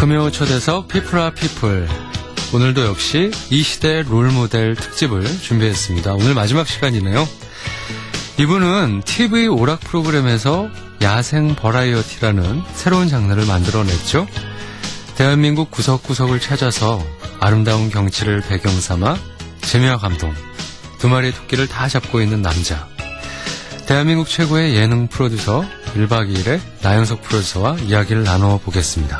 금요 초대석 피플 아 피플. 오늘도 역시 이 시대 롤모델 특집을 준비했습니다. 오늘 마지막 시간이네요. 이분은 TV 오락 프로그램에서 야생 버라이어티라는 새로운 장르를 만들어냈죠. 대한민국 구석구석을 찾아서 아름다운 경치를 배경 삼아 재미와 감동, 두 마리의 토끼를 다 잡고 있는 남자. 대한민국 최고의 예능 프로듀서 1박 2일의 나영석 프로듀서와 이야기를 나눠보겠습니다.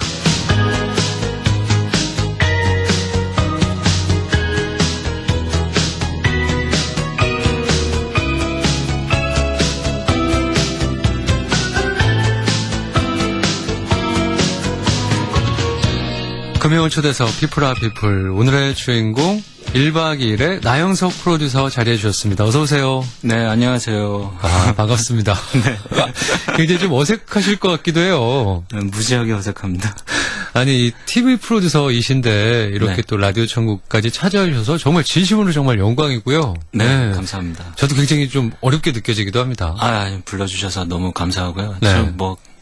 금요 초대석 피플 아 피플. 오늘의 주인공 1박 2일의 나영석 프로듀서 자리해 주셨습니다. 어서 오세요. 네, 안녕하세요. 아, 반갑습니다. 네. 굉장히 좀 어색하실 것 같기도 해요. 무지하게 어색합니다. 아니, TV 프로듀서이신데 이렇게 네. 또 라디오 천국까지 찾아주셔서 정말 진심으로 정말 영광이고요. 네, 감사합니다. 저도 굉장히 좀 어렵게 느껴지기도 합니다. 불러주셔서 너무 감사하고요. 네. 좀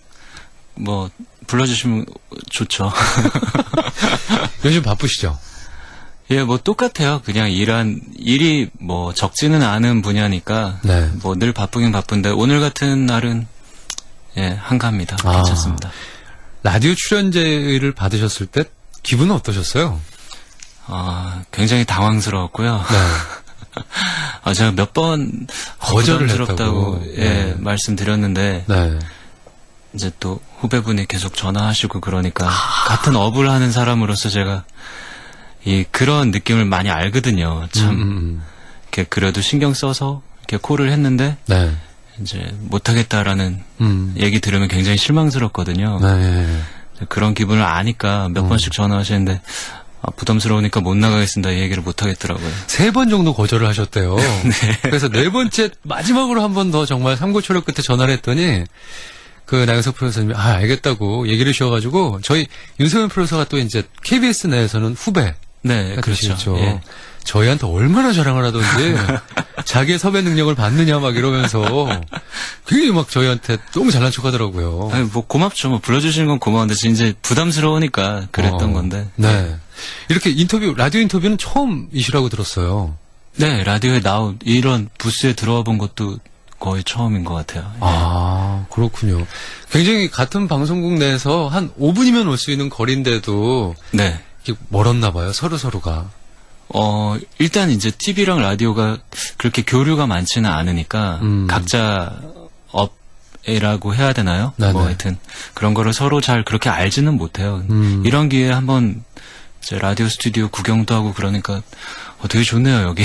불러주시면 좋죠. 요즘 바쁘시죠? 예, 똑같아요. 그냥 일이 적지는 않은 분야니까. 네. 늘 바쁘긴 바쁜데, 오늘 같은 날은, 예, 한가합니다. 괜찮습니다. 라디오 출연제를 받으셨을 때 기분은 어떠셨어요? 굉장히 당황스러웠고요. 네. 제가 몇 번 거절을 했다고 네. 말씀드렸는데, 네. 이제 또 후배분이 계속 전화하시고 그러니까 같은 업을 하는 사람으로서 제가 그런 느낌을 많이 알거든요. 참 이렇게 그래도 신경 써서 이렇게 콜을 했는데 네. 이제 못하겠다라는 얘기 들으면 굉장히 실망스럽거든요. 네. 그런 기분을 아니까 몇 번씩 전화하시는데 부담스러우니까 못 나가겠습니다. 이 얘기를 못 하겠더라고요. 3번 정도 거절을 하셨대요. 네. 그래서 4번째 마지막으로 한 번 더 정말 삼고초려 끝에 전화를 했더니 그 나영석 프로듀서님이 알겠다고 얘기를 주셔가지고 저희 윤세민 프로듀서가 또 이제 KBS 내에서는 후배. 네, 그렇죠. 예. 저희한테 얼마나 자랑을 하던지 자기의 섭외 능력을 받느냐 막 이러면서 굉장히 막 저희한테 너무 잘난 척하더라고요. 아니 고맙죠. 불러주시는 건 고마운데 이제 부담스러우니까 그랬던 건데. 네. 이렇게 라디오 인터뷰는 처음이시라고 들었어요. 네, 라디오에 이런 부스에 들어와 본 것도 거의 처음인 것 같아요. 아, 그렇군요. 굉장히 같은 방송국 내에서 한 5분이면 올 수 있는 거리인데도 네. 이렇게 멀었나 봐요. 서로가. 일단 이제 TV랑 라디오가 그렇게 교류가 많지는 않으니까 각자 업이라고 해야 되나요? 네네. 하여튼 그런 거를 서로 잘 그렇게 알지는 못해요. 이런 기회에 한번 이제 라디오 스튜디오 구경도 하고 그러니까 되게 좋네요, 여기.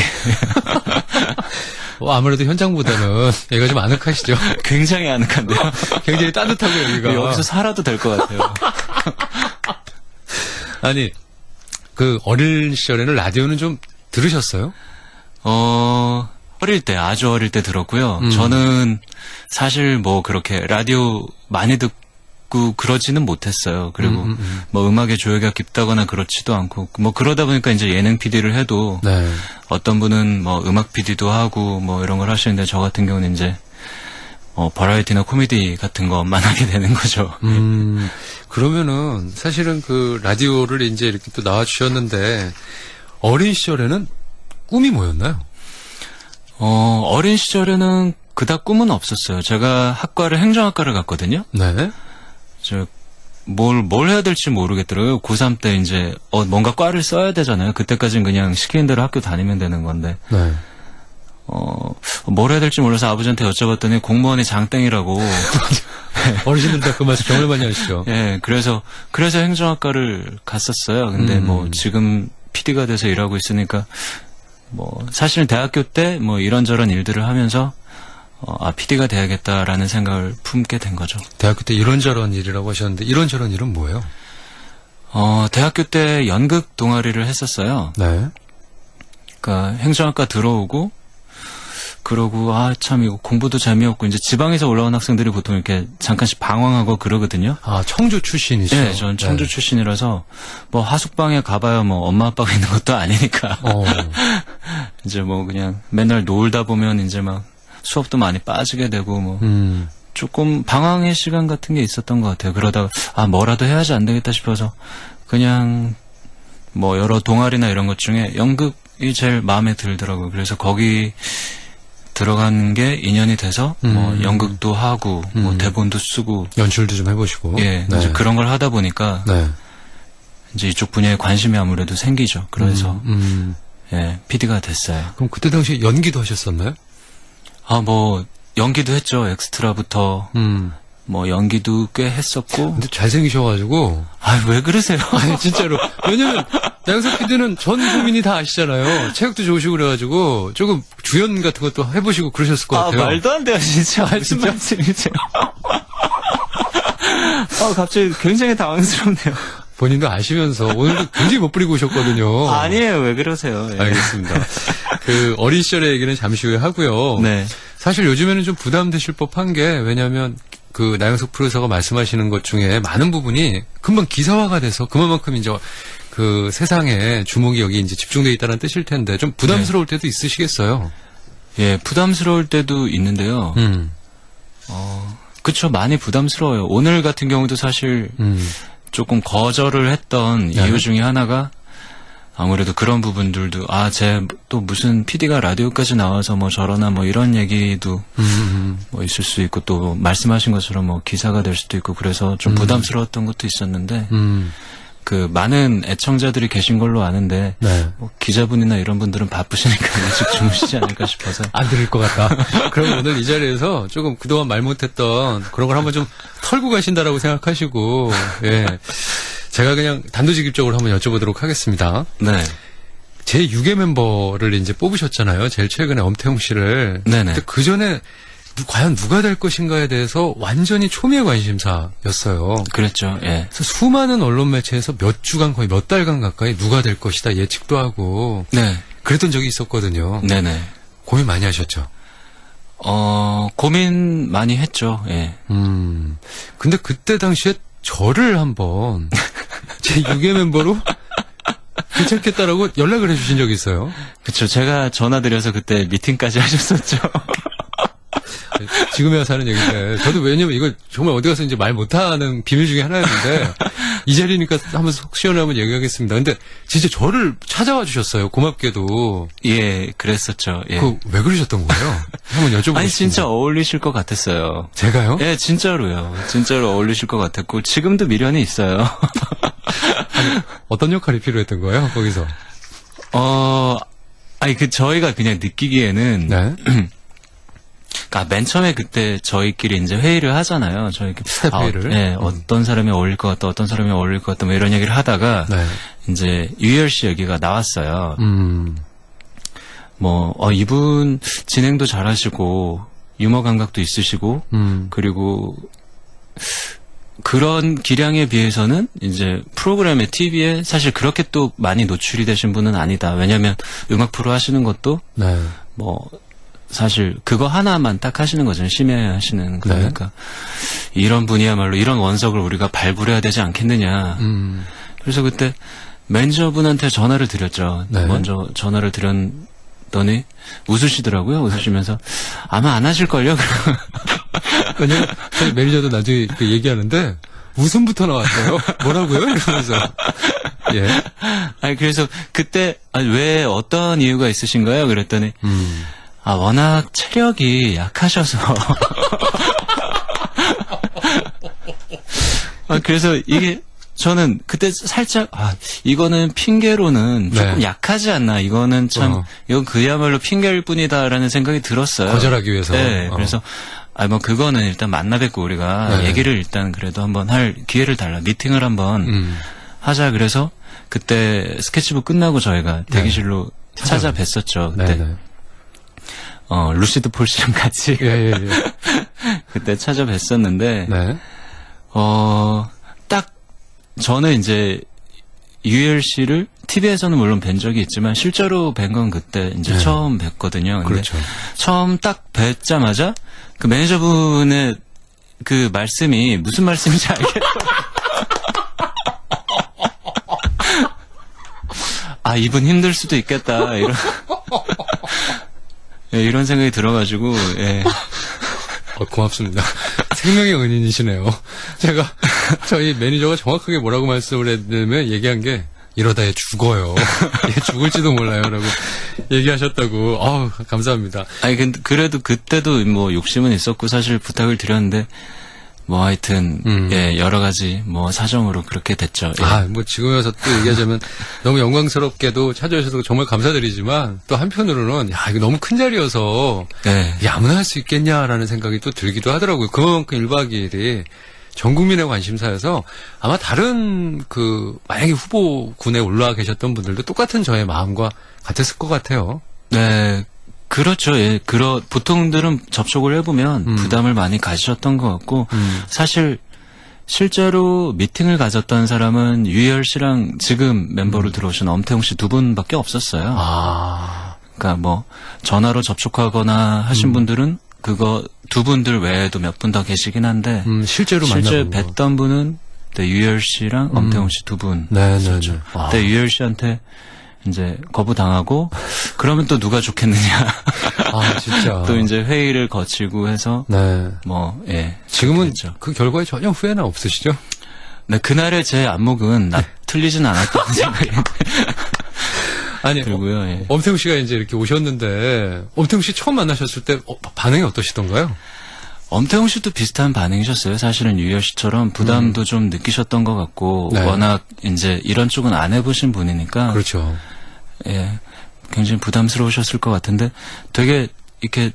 아무래도 현장보다는 여기가 좀 아늑하시죠? 굉장히 아늑한데요. 굉장히 따뜻하고 여기가. 여기서 살아도 될 것 같아요. 아니, 어린 시절에는 라디오는 좀 들으셨어요? 아주 어릴 때 들었고요. 저는 사실 그렇게 라디오 많이 듣고 그러지는 못했어요. 그리고 음악에 조예가 깊다거나 그렇지도 않고 그러다 보니까 이제 예능 PD를 해도 네. 어떤 분은 음악 PD도 하고 이런 걸 하시는데 저 같은 경우는 이제 버라이어티나 코미디 같은 것만 하게 되는 거죠. 그러면은 사실은 라디오를 이제 이렇게 또 나와주셨는데 어린 시절에는 꿈이 뭐였나요? 어린 시절에는 그닥 꿈은 없었어요. 제가 학과를 행정학과를 갔거든요. 네. 뭘 해야 될지 모르겠더라고요. 고3 때 이제 뭔가 과를 써야 되잖아요. 그때까지는 그냥 시키는 대로 학교 다니면 되는 건데. 네. 뭘 해야 될지 몰라서 아버지한테 여쭤봤더니 공무원이 장땡이라고. 어르신들 다 그 말씀 정말 많이 하시죠. 예, 그래서 행정학과를 갔었어요. 근데 지금 PD가 돼서 일하고 있으니까 사실 대학교 때 이런저런 일들을 하면서 PD가 돼야겠다라는 생각을 품게 된 거죠. 대학교 때 이런저런 일이라고 하셨는데 이런저런 일은 뭐예요? 대학교 때 연극 동아리를 했었어요. 네. 그러니까 행정학과 들어오고 그러고 참 이거 공부도 재미없고 이제 지방에서 올라온 학생들이 보통 이렇게 잠깐씩 방황하고 그러거든요. 청주 출신이시죠? 네, 전 청주 출신이라서 하숙방에 가봐야 엄마 아빠가 있는 것도 아니니까 이제 그냥 맨날 놀다 보면 이제 막 수업도 많이 빠지게 되고 조금 방황의 시간 같은 게 있었던 것 같아요. 그러다가 뭐라도 해야지 안 되겠다 싶어서 그냥 뭐 여러 동아리나 이런 것 중에 연극이 제일 마음에 들더라고요. 그래서 거기 들어간 게 인연이 돼서 뭐 연극도 하고 뭐 대본도 쓰고 연출도 좀 해보시고 예, 네. 이제 그런 걸 하다 보니까 네. 이제 이쪽 분야에 관심이 아무래도 생기죠. 그래서 예, PD가 됐어요. 그럼 그때 당시에 연기도 하셨었나요? 뭐 연기도 했죠. 엑스트라부터 뭐 연기도 꽤 했었고. 근데 잘생기셔가지고. 왜 그러세요? 아니 진짜로. 왜냐면 나영석 PD는 전 국민이 다 아시잖아요. 체력도 좋으시고 그래가지고 조금 주연 같은 것도 해보시고 그러셨을 것 같아요. 말도 안 돼요 진짜. 무슨 말씀이세요? 갑자기 굉장히 당황스럽네요. 본인도 아시면서 오늘도 굉장히 못 부리고 오셨거든요. 아니에요. 왜 그러세요? 예. 알겠습니다. 그 어린 시절의 얘기는 잠시 후에 하고요. 네. 사실 요즘에는 좀 부담되실 법한 게 왜냐하면 그 나영석 프로듀서가 말씀하시는 것 중에 많은 부분이 금방 기사화가 돼서 그만큼 이제 그 세상에 주목이 여기 이제 집중돼 있다는 뜻일 텐데 좀 부담스러울 때도 있으시겠어요? 예, 부담스러울 때도 있는데요. 그쵸, 많이 부담스러워요. 오늘 같은 경우도 사실 조금 거절을 했던 이유 중에 하나가 아무래도 그런 부분들도 쟤 또 무슨 PD가 라디오까지 나와서 뭐 저러나 뭐 이런 얘기도 뭐 있을 수 있고 또 말씀하신 것처럼 뭐 기사가 될 수도 있고 그래서 좀 부담스러웠던 것도 있었는데 그 많은 애청자들이 계신 걸로 아는데 네. 뭐 기자분이나 이런 분들은 바쁘시니까 일찍 주무시지 않을까 싶어서 안 들을 것 같다. 그럼 오늘 이 자리에서 조금 그동안 말 못했던 그런 걸 한번 좀 털고 가신다라고 생각하시고 예. 제가 그냥 단도직입적으로 한번 여쭤보도록 하겠습니다. 네. 제 6회 멤버를 이제 뽑으셨잖아요. 제일 최근에 엄태웅 씨를. 네네. 근데 그 전에 과연 누가 될 것인가에 대해서 완전히 초미의 관심사였어요. 그랬죠. 예. 그래서 수많은 언론 매체에서 몇 주간 거의 몇 달간 가까이 누가 될 것이다 예측도 하고. 네. 그랬던 적이 있었거든요. 네네. 고민 많이 하셨죠? 고민 많이 했죠. 예. 근데 그때 당시에 저를 한번 제 6회 멤버로 괜찮겠다라고 연락을 해주신 적이 있어요. 그쵸. 제가 전화드려서 그때 미팅까지 하셨었죠. 지금에 와서 하는 얘기인데 저도 왜냐면 이거 정말 어디 가서 이제 말 못하는 비밀 중에 하나였는데 이 자리니까 한번 속 시원히 한번 얘기하겠습니다. 근데 진짜 저를 찾아와 주셨어요. 고맙게도. 예, 그랬었죠. 예. 왜 그러셨던 거예요? 한번 여쭤보고 아니 싶습니다. 진짜 어울리실 것 같았어요. 제가요? 예, 진짜로요. 진짜로 어울리실 것 같았고 지금도 미련이 있어요. 아니, 어떤 역할이 필요했던 거예요? 거기서? 저희가 그냥 느끼기에는 네. 그러니까 맨 처음에 그때 저희끼리 이제 회의를 하잖아요. 저희 스텝 회의를. 네, 어떤 사람이 어울릴 것 같다, 어떤 사람이 어울릴 것 같다, 뭐 이런 얘기를 하다가 네. 이제 유열 씨 얘기가 나왔어요. 이분 진행도 잘하시고 유머 감각도 있으시고 그리고 그런 기량에 비해서는 이제 프로그램에 TV에 사실 그렇게 또 많이 노출이 되신 분은 아니다. 왜냐하면 음악 프로 하시는 것도 네. 뭐 사실 그거 하나만 딱 하시는 거잖아요. 심야하시는 그러니까 이런 분이야말로 이런 원석을 우리가 발굴해야 되지 않겠느냐. 그래서 그때 매니저분한테 전화를 드렸죠. 네. 먼저 전화를 드렸더니 웃으시더라고요. 웃으시면서 아마 안 하실걸요. 왜냐면 저희 매니저도 나중에 그 얘기하는데 웃음부터 나왔어요. 뭐라고요? 이러면서. 예. 그래서 그때 왜 어떤 이유가 있으신가요? 그랬더니 워낙 체력이 약하셔서. 그래서 이게 저는 그때 살짝 이거는 핑계로는 조금 네. 약하지 않나. 이거는 참 이건 그야말로 핑계일 뿐이다라는 생각이 들었어요. 거절하기 위해서. 네. 그래서 그거는 일단 만나 뵙고 우리가 네. 얘기를 일단 그래도 한번 할 기회를 달라. 미팅을 한번 하자. 그래서 그때 스케치북 끝나고 저희가 대기실로 찾아뵀었죠. 그때. 네. 루시드 폴 씨랑 같이. 예. 그때 찾아뵀었는데. 네. 딱 저는 이제 유열 씨를 TV에서는 물론 뵌 적이 있지만 실제로 뵌 건 그때 이제 처음 뵀거든요. 근데 그렇죠. 처음 딱 뵀자마자 그 매니저분의 그 말씀이 무슨 말씀인지 알겠더라고요. 이분 힘들 수도 있겠다. 이런 생각이 들어가지고, 예. 고맙습니다. 생명의 은인이시네요. 제가 저희 매니저가 정확하게 뭐라고 말씀을 했냐면 얘기한 게 이러다 얘 죽어요. 얘 죽을지도 몰라요라고 얘기하셨다고. 아우 감사합니다. 아니 근데 그래도 그때도 뭐 욕심은 있었고 사실 부탁을 드렸는데 뭐 하여튼 예 여러 가지 뭐 사정으로 그렇게 됐죠. 예. 아 뭐 지금 와서 또 얘기하자면 너무 영광스럽게도 찾아주셔서 정말 감사드리지만 또 한편으로는 야 이거 너무 큰 자리여서 네. 이게 아무나 할 수 있겠냐라는 생각이 또 들기도 하더라고요. 그만큼 1박 2일이 전 국민의 관심사여서 아마 다른 만약에 후보군에 올라와 계셨던 분들도 똑같은 저의 마음과 같았을 것 같아요. 네. 그렇죠. 예. 보통들은 접촉을 해보면 부담을 많이 가지셨던 것 같고, 사실, 실제로 미팅을 가졌던 사람은 유희열 씨랑 지금 멤버로 들어오신 엄태웅 씨 두 분밖에 없었어요. 아. 그러니까 뭐, 전화로 접촉하거나 하신 분들은 그거 두 분들 외에도 몇 분 더 계시긴 한데, 실제로 실제 만나본 거. 뵀던 분은 그때 유희열 씨랑 엄태웅 씨 두 분. 네네네. 그때 유희열 씨한테 이제 거부당하고 그러면 또 누가 좋겠느냐. 아 진짜. 또 이제 회의를 거치고 해서 네. 뭐 예. 지금은 그랬죠. 그 결과에 전혀 후회는 없으시죠? 네, 그날의 제 안목은 틀리진 않았다는 생각이 아니 들고요. 예. 엄태웅 씨가 이제 이렇게 오셨는데 엄태웅 씨 처음 만나셨을 때 반응이 어떠시던가요? 엄태웅 씨도 비슷한 반응이셨어요. 사실은 유희열 씨처럼 부담도 좀 느끼셨던 것 같고 네. 워낙 이제 이런 쪽은 안 해보신 분이니까 그렇죠. 예, 굉장히 부담스러우셨을 것 같은데 되게 이렇게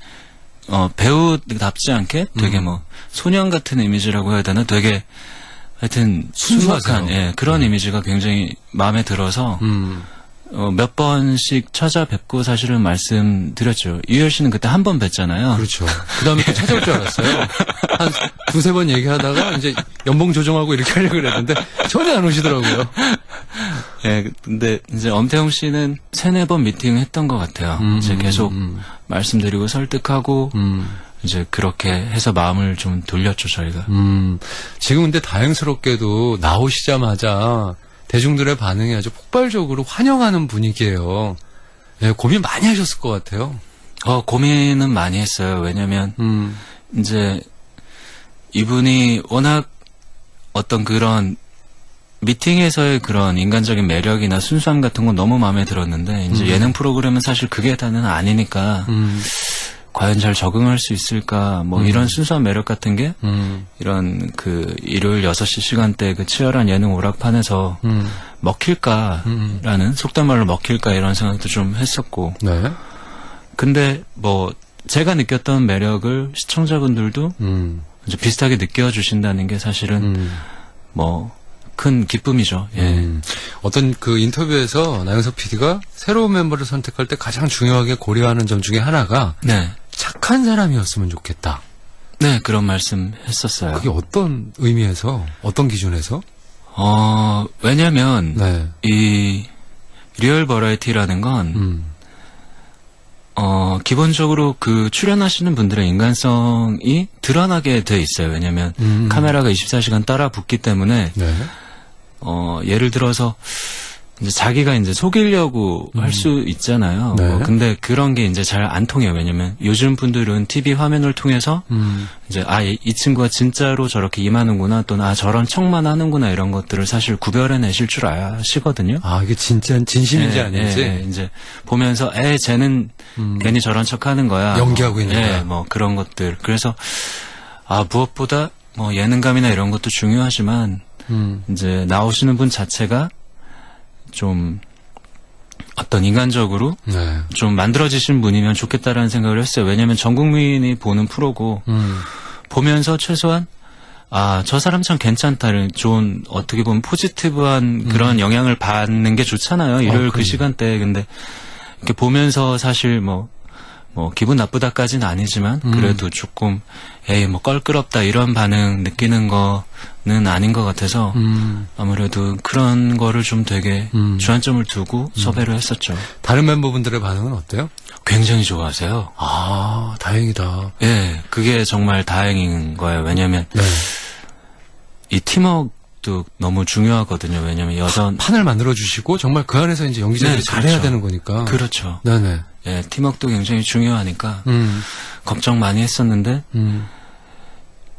배우답지 않게 되게 뭐 소년 같은 이미지라고 해야 되나 되게 하여튼 순박한 예, 그런 이미지가 굉장히 마음에 들어서 몇 번씩 찾아뵙고 사실은 말씀드렸죠. 유희열 씨는 그때 한 번 뵀잖아요. 그렇죠. 그 다음에 또 찾아올 줄 알았어요. 한 두세 번 얘기하다가 이제 연봉 조정하고 이렇게 하려고 그랬는데 전혀 안 오시더라고요. 예, 근데 이제 엄태웅 씨는 세네 번 미팅 했던 것 같아요. 이제 계속 말씀드리고 설득하고 이제 그렇게 해서 마음을 좀 돌렸죠, 저희가. 지금 근데 다행스럽게도 나오시자마자 대중들의 반응이 아주 폭발적으로 환영하는 분위기예요. 예, 고민 많이 하셨을 것 같아요. 고민은 많이 했어요. 왜냐면 이제 이분이 워낙 어떤 그런 미팅에서의 그런 인간적인 매력이나 순수함 같은 건 너무 마음에 들었는데 이제 예능 프로그램은 사실 그게 다는 아니니까 과연 잘 적응할 수 있을까 뭐 이런 순수한 매력 같은 게 이런 그 일요일 6시 시간대 그 치열한 예능 오락판에서 먹힐까라는 속된 말로 먹힐까 이런 생각도 좀 했었고 네. 근데 뭐 제가 느꼈던 매력을 시청자분들도 이제 비슷하게 느껴주신다는 게 사실은 뭐 큰 기쁨이죠. 예. 어떤 그 인터뷰에서 나영석 PD가 새로운 멤버를 선택할 때 가장 중요하게 고려하는 점 중에 하나가 네. 착한 사람이었으면 좋겠다. 네, 그런 말씀 했었어요. 그게 어떤 의미에서, 어떤 기준에서? 왜냐면, 네. 이, 리얼 버라이티라는 건, 기본적으로 그 출연하시는 분들의 인간성이 드러나게 돼 있어요. 왜냐면, 카메라가 24시간 따라 붙기 때문에, 네. 예를 들어서, 이제 자기가 이제 속이려고 할 수 있잖아요. 네. 근데 그런 게 이제 잘 안 통해요. 왜냐면 요즘 분들은 TV 화면을 통해서 이제 이 친구가 진짜로 저렇게 임하는구나 또는 저런 척만 하는구나 이런 것들을 사실 구별해내실 줄 아시거든요. 이게 진짜 진심인지 아닌지. 이제 보면서 쟤는 괜히 저런 척하는 거야. 연기하고 있는 거야. 뭐 그런 것들. 그래서 무엇보다 뭐 예능감이나 이런 것도 중요하지만 이제 나오시는 분 자체가 좀 어떤 인간적으로 네. 좀 만들어지신 분이면 좋겠다라는 생각을 했어요. 왜냐하면 전 국민이 보는 프로고 보면서 최소한 저 사람 참 괜찮다는 좋은 어떻게 보면 포지티브한 그런 영향을 받는 게 좋잖아요. 일요일 그 시간대에. 근데 이렇게 보면서 사실 뭐 기분 나쁘다까지는 아니지만 그래도 조금 뭐 껄끄럽다 이런 반응 느끼는 거는 아닌 것 같아서 아무래도 그런 거를 좀 되게 주안점을 두고 섭외를 했었죠. 다른 멤버분들의 반응은 어때요? 굉장히 좋아하세요. 다행이다. 예, 그게 정말 다행인 거예요. 왜냐면 네. 이 팀워크도 너무 중요하거든요. 왜냐면 판을 만들어 주시고 정말 그 안에서 이제 연기자들이 네, 잘해야 그렇죠. 되는 거니까. 그렇죠. 네네. 예, 팀워크도 굉장히 중요하니까 걱정 많이 했었는데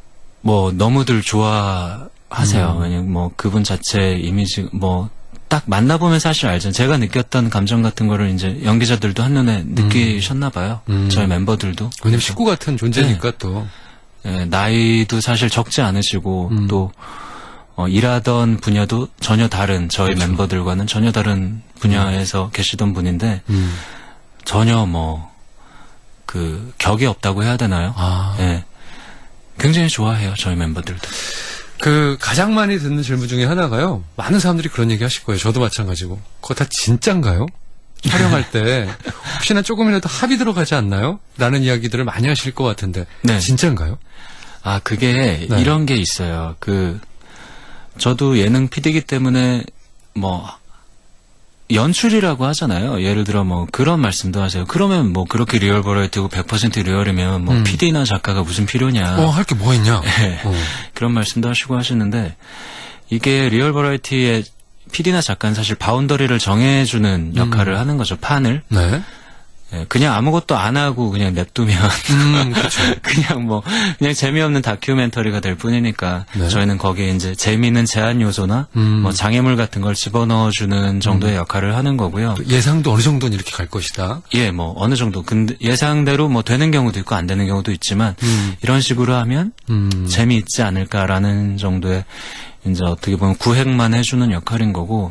뭐 너무들 좋아하세요. 왜냐면 뭐 그분 자체 이미지 뭐 딱 만나보면 사실 알죠. 제가 느꼈던 감정 같은 거를 이제 연기자들도 한눈에 느끼셨나 봐요. 저희 멤버들도. 왜냐면 식구 같은 존재니까 네. 또. 네, 나이도 사실 적지 않으시고 또 일하던 분야도 전혀 다른 저희 그렇죠. 멤버들과는 전혀 다른 분야에서 계시던 분인데 전혀 뭐 그 격이 없다고 해야 되나요? 네. 굉장히 좋아해요. 저희 멤버들도. 그 가장 많이 듣는 질문 중에 하나가요. 많은 사람들이 그런 얘기 하실 거예요. 저도 마찬가지고. 그거 다 진짠가요? 촬영할 때 혹시나 조금이라도 합이 들어가지 않나요? 라는 이야기들을 많이 하실 것 같은데 네. 진짠가요? 아 그게 네. 이런 게 있어요. 그 저도 예능 PD이기 때문에 뭐 연출이라고 하잖아요. 예를 들어 뭐 그런 말씀도 하세요. 그러면 뭐 그렇게 리얼 버라이어티고 100% 리얼이면 뭐 PD나 작가가 무슨 필요냐. 할 게 뭐 있냐. 네. 그런 말씀도 하시고 하시는데 이게 리얼 버라이어티의 PD나 작가는 사실 바운더리를 정해주는 역할을 하는 거죠. 판을. 네. 네, 그냥 아무것도 안 하고 그냥 냅두면 그렇죠. 그냥 재미없는 다큐멘터리가 될 뿐이니까 네. 저희는 거기에 이제 재미있는 제한 요소나 뭐 장애물 같은 걸 집어넣어주는 정도의 역할을 하는 거고요. 예상도 어느 정도는 이렇게 갈 것이다. 예, 뭐 어느 정도. 근데 예상대로 뭐 되는 경우도 있고 안 되는 경우도 있지만 이런 식으로 하면 재미있지 않을까라는 정도의 이제 어떻게 보면 구획만 해주는 역할인 거고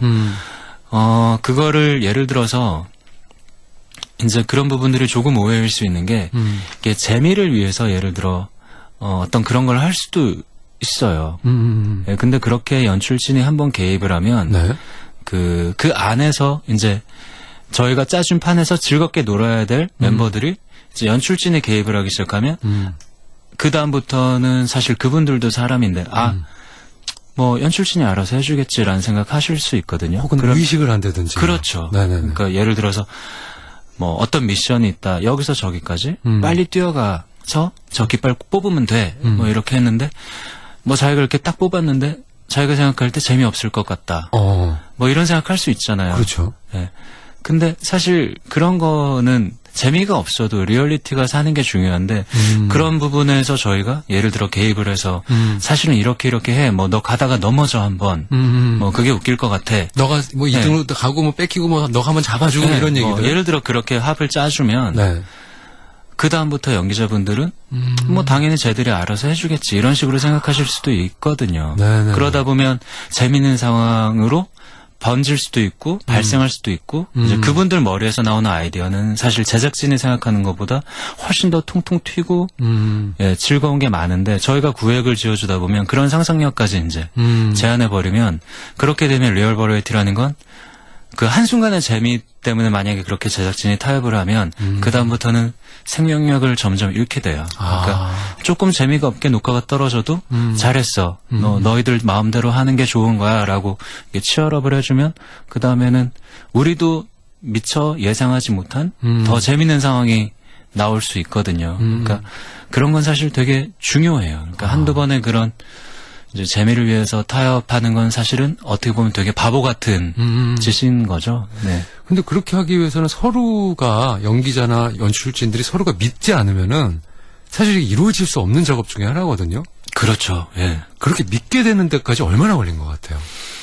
그거를 예를 들어서 이제 그런 부분들이 조금 오해일 수 있는 게 이게 재미를 위해서 예를 들어 어떤 그런 걸 할 수도 있어요. 예, 근데 그렇게 연출진이 한번 개입을 하면 네. 그 안에서 이제 저희가 짜준 판에서 즐겁게 놀아야 될 멤버들이 이제 연출진이 개입을 하기 시작하면 그 다음부터는 사실 그분들도 사람인데 뭐 연출진이 알아서 해주겠지라는 생각하실 수 있거든요. 혹은 의식을 한다든지. 그렇죠. 네네네. 그러니까 예를 들어서 뭐 어떤 미션이 있다. 여기서 저기까지 빨리 뛰어가서 저 깃발 뽑으면 돼. 뭐 이렇게 했는데 뭐 자기가 이렇게 딱 뽑았는데 자기가 생각할 때 재미없을 것 같다. 뭐 이런 생각할 수 있잖아요. 그렇죠. 네. 근데 사실 그런 거는 재미가 없어도 리얼리티가 사는 게 중요한데 그런 부분에서 저희가 예를 들어 개입을 해서 사실은 이렇게 해. 뭐 너 가다가 넘어져 한번. 뭐 그게 웃길 것 같아. 너가 뭐 2등으로 네. 가고 뭐 뺏기고 뭐 너가 한번 잡아주고 네. 이런 얘기들. 예를 들어 그렇게 합을 짜주면 네. 그 다음부터 연기자분들은 뭐 당연히 쟤들이 알아서 해주겠지 이런 식으로 생각하실 수도 있거든요. 네네. 그러다 보면 재밌는 상황으로 번질 수도 있고 발생할 수도 있고 이제 그분들 머리에서 나오는 아이디어는 사실 제작진이 생각하는 것보다 훨씬 더 통통 튀고 예, 즐거운 게 많은데 저희가 구획을 지어주다 보면 그런 상상력까지 이제 제한해버리면 그렇게 되면 리얼 버라이어티라는 건 그 한순간의 재미 때문에 만약에 그렇게 제작진이 타협을 하면 그 다음부터는 생명력을 점점 잃게 돼요. 그러니까 조금 재미가 없게 녹화가 떨어져도 잘했어. 너희들 마음대로 하는 게 좋은 거야 라고 치열업을 해주면 그 다음에는 우리도 미처 예상하지 못한 더 재밌는 상황이 나올 수 있거든요. 그러니까 그런 건 사실 되게 중요해요. 그러니까 한두 번의 그런 이제 재미를 위해서 타협하는 건 사실은 어떻게 보면 되게 바보 같은 짓인 거죠. 네. 근데 그렇게 하기 위해서는 서로가 연기자나 연출진들이 서로가 믿지 않으면은 사실 이루어질 수 없는 작업 중에 하나거든요. 그렇죠. 예. 그렇게 믿게 되는 데까지 얼마나 걸린 것 같아요.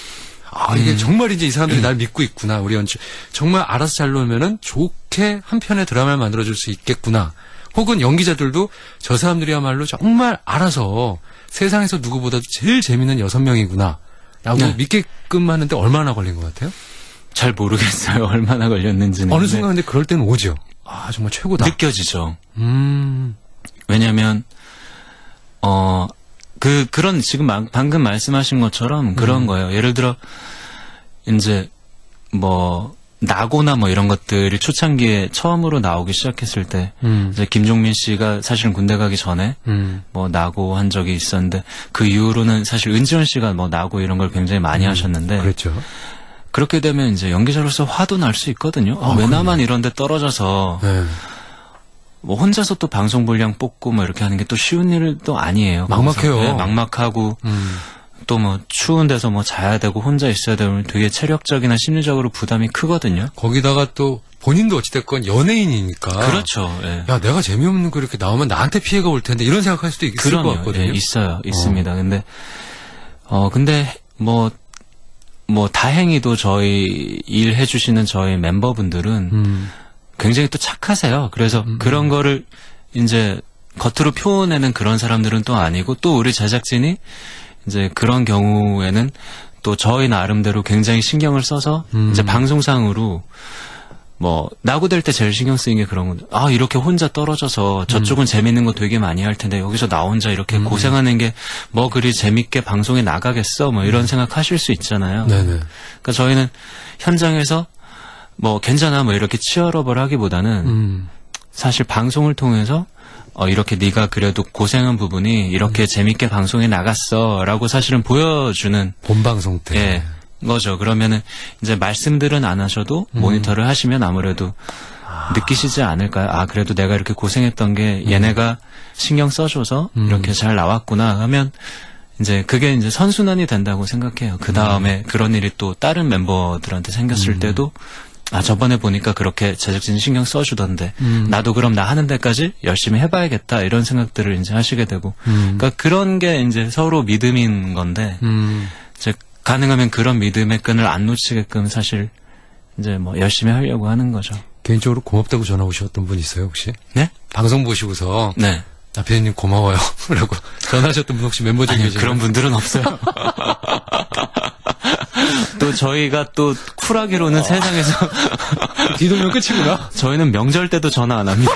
이게 정말 이제 이 사람들이 날 믿고 있구나. 우리 연출 정말 알아서 잘 놀면은 좋게 한 편의 드라마를 만들어줄 수 있겠구나. 혹은 연기자들도 저 사람들이야말로 정말 알아서 세상에서 누구보다도 제일 재밌는 6명이구나 라고 네. 믿게끔 하는데 얼마나 걸린 것 같아요? 잘 모르겠어요. 얼마나 걸렸는지는. 어느 순간 근데 그럴 때는 오죠. 정말 최고다. 느껴지죠. 왜냐면 그런 지금 방금 말씀하신 것처럼 그런 거예요. 예를 들어 이제 뭐 나고나 뭐 이런 것들이 초창기에 처음으로 나오기 시작했을 때 이제 김종민 씨가 사실은 군대 가기 전에 뭐 나고 한 적이 있었는데 그 이후로는 사실 은지원 씨가 뭐 나고 이런 걸 굉장히 많이 하셨는데 그렇죠. 그렇게 되면 이제 연기자로서 화도 날 수 있거든요. 왜 나만 이런 데 떨어져서 네. 뭐 혼자서 또 방송 분량 뽑고 뭐 이렇게 하는 게 또 쉬운 일도 아니에요. 막막해요. 네, 막막하고 또 뭐 추운 데서 뭐 자야 되고 혼자 있어야 되면 되게 체력적이나 심리적으로 부담이 크거든요. 거기다가 또 본인도 어찌됐건 연예인이니까. 그렇죠. 예. 야, 내가 재미없는 거 이렇게 나오면 나한테 피해가 올 텐데 이런 생각할 수도 있을 것 같거든요. 예, 있어요. 있습니다. 근데 뭐 다행히도 저희 일 해주시는 저희 멤버분들은 굉장히 또 착하세요. 그래서 그런 거를 이제 겉으로 표현하는 그런 사람들은 또 아니고, 또 우리 제작진이 이제 그런 경우에는 또 저희 나름대로 굉장히 신경을 써서 이제 방송상으로 뭐 낙오될 때 제일 신경 쓰이는 게 그런 건데, 아 이렇게 혼자 떨어져서 저쪽은 재밌는 거 되게 많이 할 텐데 여기서 나 혼자 이렇게 고생하는 게 뭐 그리 재밌게 방송에 나가겠어, 뭐 이런 생각하실 수 있잖아요. 네네. 그러니까 저희는 현장에서 뭐 괜찮아 뭐 이렇게 치얼업을 하기보다는 사실 방송을 통해서 이렇게 네가 그래도 고생한 부분이 이렇게 재밌게 방송에 나갔어라고 사실은 보여주는 본방송 때. 예. 거죠. 그러면은 이제 말씀들은 안 하셔도 모니터를 하시면 아무래도 느끼시지 않을까요? 아, 그래도 내가 이렇게 고생했던 게 얘네가 신경 써줘서 이렇게 잘 나왔구나 하면 이제 그게 이제 선순환이 된다고 생각해요. 그 다음에 그런 일이 또 다른 member들한테 생겼을 때도, 아, 저번에 보니까 그렇게 제작진이 신경 써주던데 나도 그럼 나 하는 데까지 열심히 해봐야겠다, 이런 생각들을 이제 하시게 되고, 그러니까 그런 게 이제 서로 믿음인 건데, 이제 가능하면 그런 믿음의 끈을 안 놓치게끔 사실 이제 뭐 열심히 하려고 하는 거죠. 개인적으로 고맙다고 전화 오셨던 분 있어요, 혹시? 네? 방송 보시고서 네. 나피디님 고마워요 라고 전화하셨던 분 혹시 멤버 중에 계세요? 그런 분들은 없어요. 또 저희가 또 쿨하기로는 세상에서 뒤돌면 끝이구나. 저희는 명절 때도 전화 안 합니다.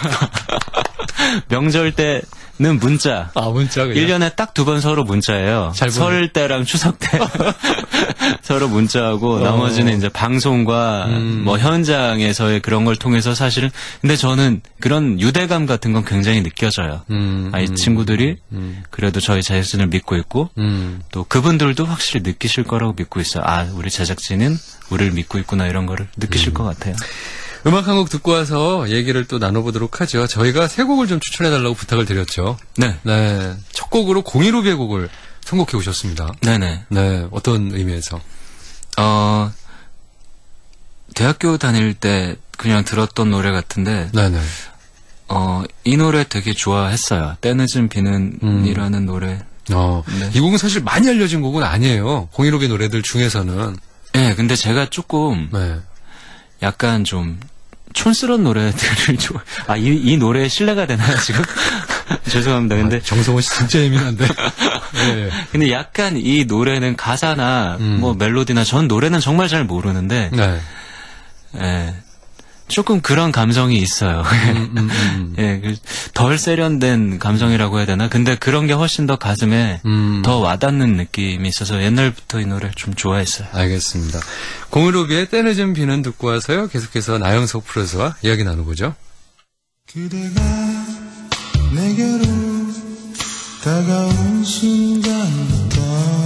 명절 때는 문자. 아, 문자 그냥. 1년에 딱 2번 서로 문자예요. 설 때랑 추석 때 서로 문자하고 나머지는 이제 방송과 뭐 현장에서의 그런 걸 통해서 사실은, 근데 저는 그런 유대감 같은 건 굉장히 느껴져요. 이 친구들이 그래도 저희 제작진을 믿고 있고 또 그분들도 확실히 느끼실 거라고 믿고 있어요. 아, 우리 제작진은 우리를 믿고 있구나, 이런 거를 느끼실 것 같아요. 음악 한 곡 듣고 와서 얘기를 또 나눠보도록 하죠. 저희가 세 곡을 좀 추천해달라고 부탁을 드렸죠. 네. 네. 첫 곡으로 015B의 곡을 선곡해 오셨습니다. 네네. 네. 어떤 의미에서? 대학교 다닐 때 그냥 들었던 노래 같은데, 네네. 이 노래 되게 좋아했어요. 때늦은 비는 이라는 노래. 네. 이 곡은 사실 많이 알려진 곡은 아니에요. 015B 노래들 중에서는. 네, 근데 제가 조금, 네. 약간 좀, 촌스러운 노래들을 이 노래에 신뢰가 되나요, 지금? 죄송합니다. 근데. 정성호 씨 진짜 예민한데. 네. 근데 약간 이 노래는 가사나, 뭐 멜로디나, 전 노래는 정말 잘 모르는데. 네. 예. 조금 그런 감성이 있어요. 예, 덜 세련된 감성이라고 해야 되나? 근데 그런 게 훨씬 더 가슴에 더 와닿는 느낌이 있어서 옛날부터 이 노래를 좀 좋아했어요. 알겠습니다. 015B의 때늦은 비는 듣고 와서요. 계속해서 나영석 프로듀서와 이야기 나눠보죠. 그대가 내게로 다가온 순간부터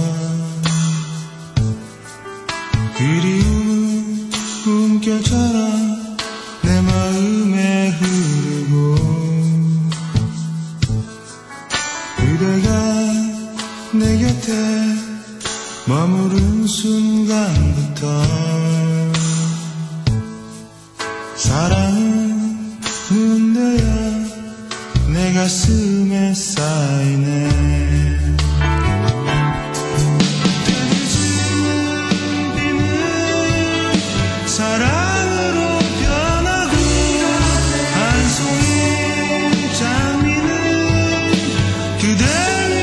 그리움은 꿈결처럼 내 마음에 흐르고, 그대가 내 곁에 머무른 순간부터 사랑은 눈되어 내 가슴에 쌓이네.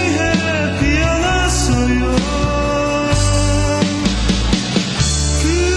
그대 위해 피어났어요.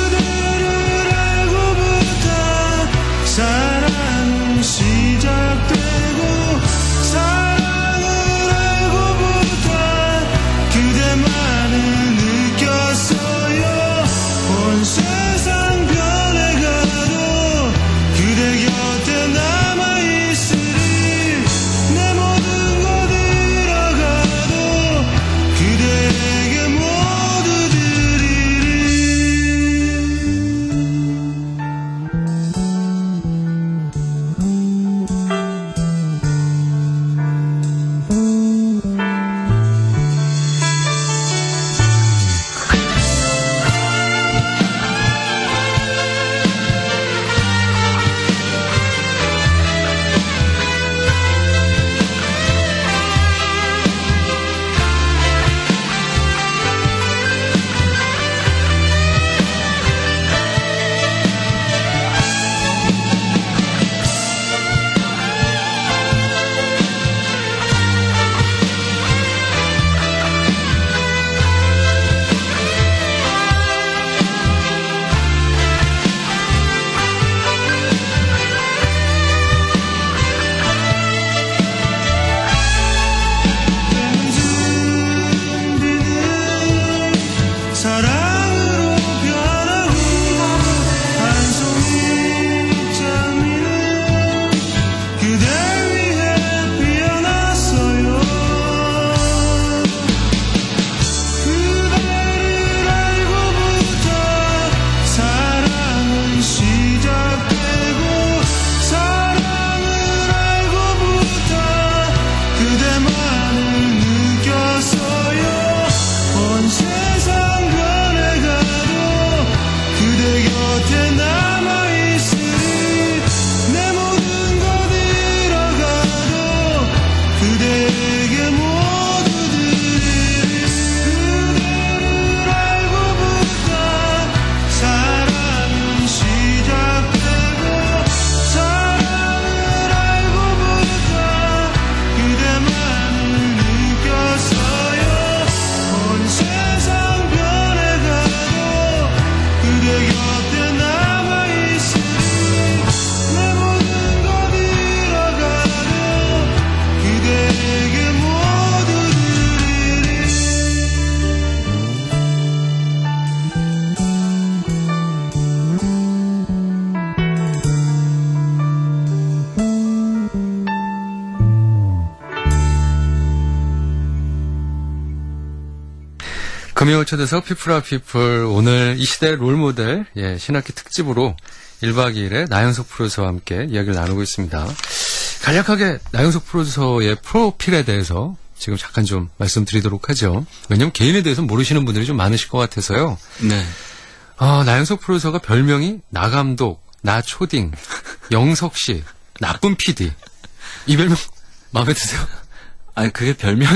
금요초대석 피플아 피플 오늘 이 시대의 롤모델 신학기 특집으로 1박 2일에 나영석 프로듀서와 함께 이야기를 나누고 있습니다. 간략하게 나영석 프로듀서의 프로필에 대해서 지금 잠깐 좀 말씀드리도록 하죠. 왜냐하면 개인에 대해서 모르시는 분들이 좀 많으실 것 같아서요. 네. 나영석 프로듀서가 별명이 나감독, 나초딩, 영석씨, 나쁜 PD. 이 별명 마음에 드세요? 아니, 그게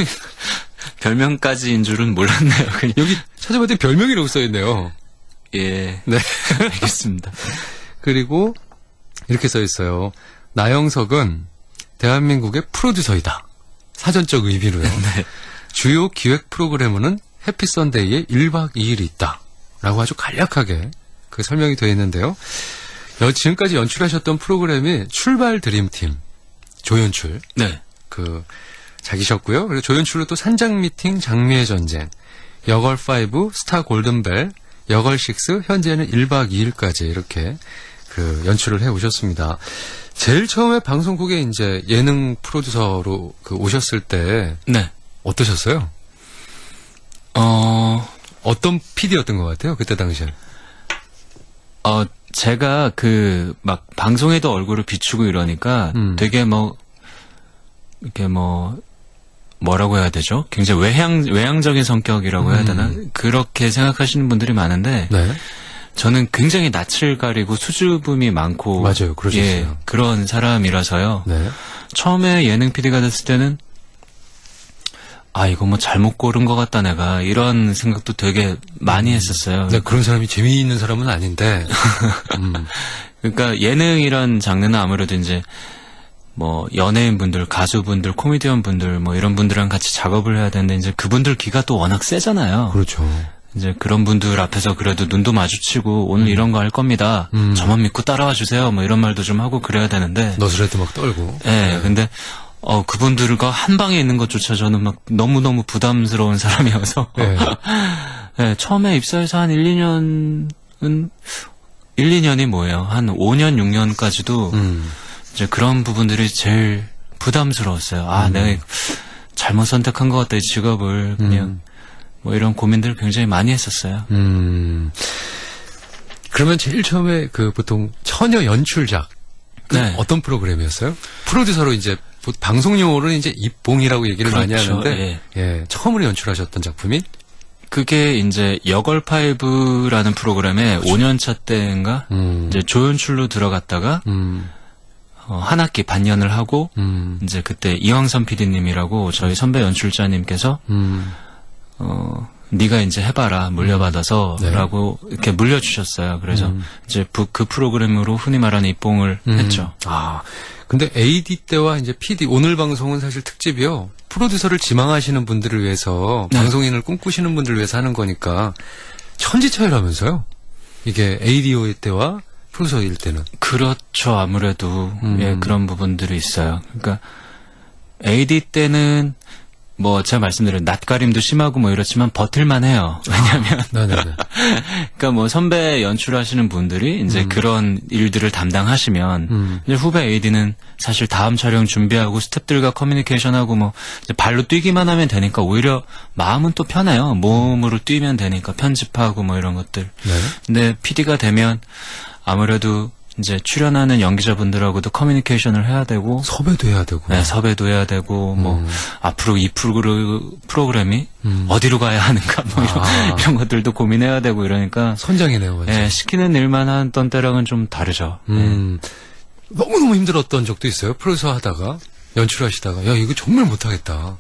별명까지인 줄은 몰랐네요. 그냥. 여기 찾아봤더니 별명이라고 써있네요. 예. 네. 알겠습니다. 그리고 이렇게 써있어요. 나영석은 대한민국의 프로듀서이다. 사전적 의미로요. 네. 주요 기획 프로그램은 해피선데이에 1박 2일이 있다. 라고 아주 간략하게 그 설명이 되어 있는데요. 지금까지 연출하셨던 프로그램이 출발 드림팀, 조연출. 네. 자기셨고요. 그리고 조연출로 또 산장 미팅, 장미의 전쟁, 여걸 5, 스타 골든벨, 여걸 6, 현재는 1박 2일까지 이렇게 연출을 해 오셨습니다. 제일 처음에 방송국에 이제 예능 프로듀서로 오셨을 때. 네. 어떠셨어요? 어떤 PD였던 것 같아요? 그때 당시에. 제가 막 방송에도 얼굴을 비추고 이러니까 되게 이렇게 뭐라고 해야 되죠? 굉장히 외향적인 성격이라고 해야 되나? 그렇게 생각하시는 분들이 많은데. 네. 저는 굉장히 낯을 가리고 수줍음이 많고. 맞아요. 그러셨어요. 예, 그런 사람이라서요. 네. 처음에 예능 PD가 됐을 때는 이거 잘못 고른 것 같다 내가 이런 생각도 되게 많이 했었어요. 네, 그런 사람이 재미있는 사람은 아닌데. 그러니까 예능이란 장르는 아무래도 이제 연예인분들, 가수분들, 코미디언분들 이런 분들이랑 같이 작업을 해야 되는데 이제 그분들 기가 또 워낙 세잖아요. 그렇죠. 이제 그런 분들 앞에서 그래도 눈도 마주치고 오늘 이런 거 할 겁니다. 저만 믿고 따라와 주세요. 이런 말도 좀 하고 그래야 되는데. 너스레도 막 떨고. 네. 근데 그분들과 한 방에 있는 것조차 저는 막 너무너무 부담스러운 사람이어서. 네. 네, 처음에 입사해서 한 1, 2년이 뭐예요? 한 5년, 6년까지도 이제 그런 부분들이 제일 부담스러웠어요. 내가 잘못 선택한 것 같다, 이 직업을. 그냥. 이런 고민들을 굉장히 많이 했었어요. 그러면 제일 처음에 보통 처녀 연출작. 네. 어떤 프로그램이었어요? 프로듀서로 이제 방송 용어로는 이제 입봉이라고 얘기를 많이 하는데. 예. 처음으로 연출하셨던 작품이? 그게 이제 여걸5라는 프로그램에 그렇죠. 5년차 때인가? 이제 조연출로 들어갔다가, 한 학기 반년을 하고, 이제 그때 이황선 PD님이라고 저희 선배 연출자님께서, 네가 이제 해봐라 물려받아서 네. 라고 이렇게 물려주셨어요. 그래서 이제 그 프로그램으로 흔히 말하는 입봉을 했죠. 근데 AD 때와 이제 PD 오늘 방송은 사실 특집이요. 프로듀서를 지망하시는 분들을 위해서 네. 방송인을 꿈꾸시는 분들을 위해서 하는 거니까 천지차이라면서요. 이게 AD 때와 프로듀서일 때는. 그렇죠. 아무래도 예, 그런 부분들이 있어요. 그러니까 AD 때는 제가 말씀드린 낯가림도 심하고 이렇지만 버틸만 해요. 왜냐면. 네네네. 그러니까 선배 연출하시는 분들이 이제 그런 일들을 담당하시면, 이제 후배 AD는 사실 다음 촬영 준비하고 스태프들과 커뮤니케이션하고 이제 발로 뛰기만 하면 되니까 오히려 마음은 또 편해요. 몸으로 뛰면 되니까 편집하고 이런 것들. 네. 근데 PD가 되면 아무래도 이제 출연하는 연기자분들하고도 커뮤니케이션을 해야 되고 섭외도 해야 되고 네, 섭외도 해야 되고 앞으로 이 프로그램이 어디로 가야 하는가 이런 것들도 고민해야 되고 이러니까 선장이네요. 완전. 네, 시키는 일만 하던 때랑은 좀 다르죠. 너무너무 힘들었던 적도 있어요. 프로듀서 하다가 연출하시다가 야 이거 정말 못하겠다.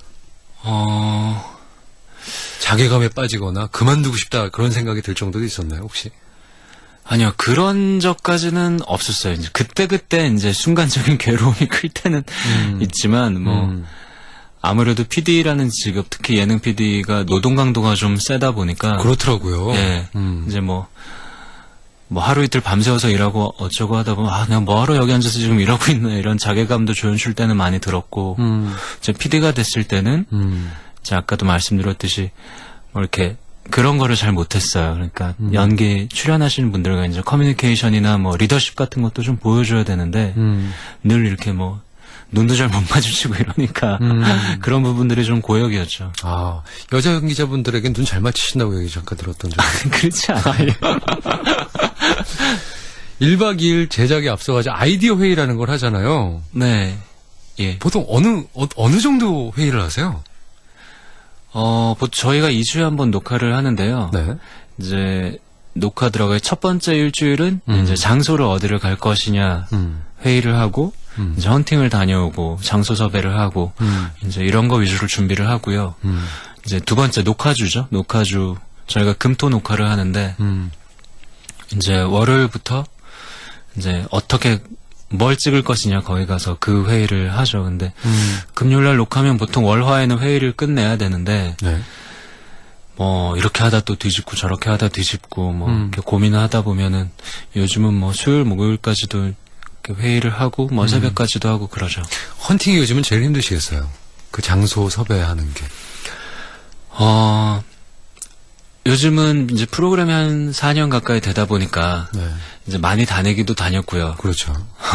자괴감에 빠지거나 그만두고 싶다 그런 생각이 들 정도도 있었나요 혹시? 아니요, 그런 적까지는 없었어요. 이제 그때 이제 순간적인 괴로움이 클 때는 있지만, 아무래도 PD라는 직업, 특히 예능 PD가 노동 강도가 좀 세다 보니까. 그렇더라고요. 예. 이제 하루 이틀 밤새워서 일하고 어쩌고 하다 보면, 그냥 뭐하러 여기 앉아서 지금 일하고 있나, 이런 자괴감도 조연출 때는 많이 들었고, 이제 PD가 됐을 때는, 이제 아까도 말씀드렸듯이, 이렇게, 그런 거를 잘 못했어요. 그러니까 연기 출연하시는 분들과 이제 커뮤니케이션이나 리더십 같은 것도 좀 보여줘야 되는데 늘 이렇게 눈도 잘 못 마주치고 이러니까 그런 부분들이 좀 고역이었죠. 아, 여자 연기자분들에겐 눈 잘 맞추신다고 얘기 잠깐 들었던 적. 그렇지 않아요. 1박 2일 제작에 앞서가지고 아이디어 회의라는 걸 하잖아요. 네. 예. 보통 어느 정도 회의를 하세요? 저희가 2주에 한 번 녹화를 하는데요. 네. 이제 녹화 들어가기 첫 번째 일주일은 이제 장소를 어디를 갈 것이냐 회의를 하고 이제 헌팅을 다녀오고 장소 섭외를 하고 이제 이런 거 위주로 준비를 하고요. 이제 두 번째 녹화주죠. 녹화주 저희가 금토 녹화를 하는데 이제 월요일부터 이제 어떻게 뭘 찍을 것이냐 거기 가서 그 회의를 하죠. 근데 금요일날 녹화하면 보통 월화에는 회의를 끝내야 되는데 네. 뭐 이렇게 하다 또 뒤집고 저렇게 하다 뒤집고 뭐 이렇게 고민을 하다 보면은 요즘은 뭐 수요일 목요일까지도 이렇게 회의를 하고 뭐 새벽까지도 하고 그러죠. 헌팅이 요즘은 제일 힘드시겠어요. 그 장소 섭외하는 게. 요즘은 이제 프로그램이 한 4년 가까이 되다 보니까 네. 이제 많이 다니기도 다녔고요. 그렇죠.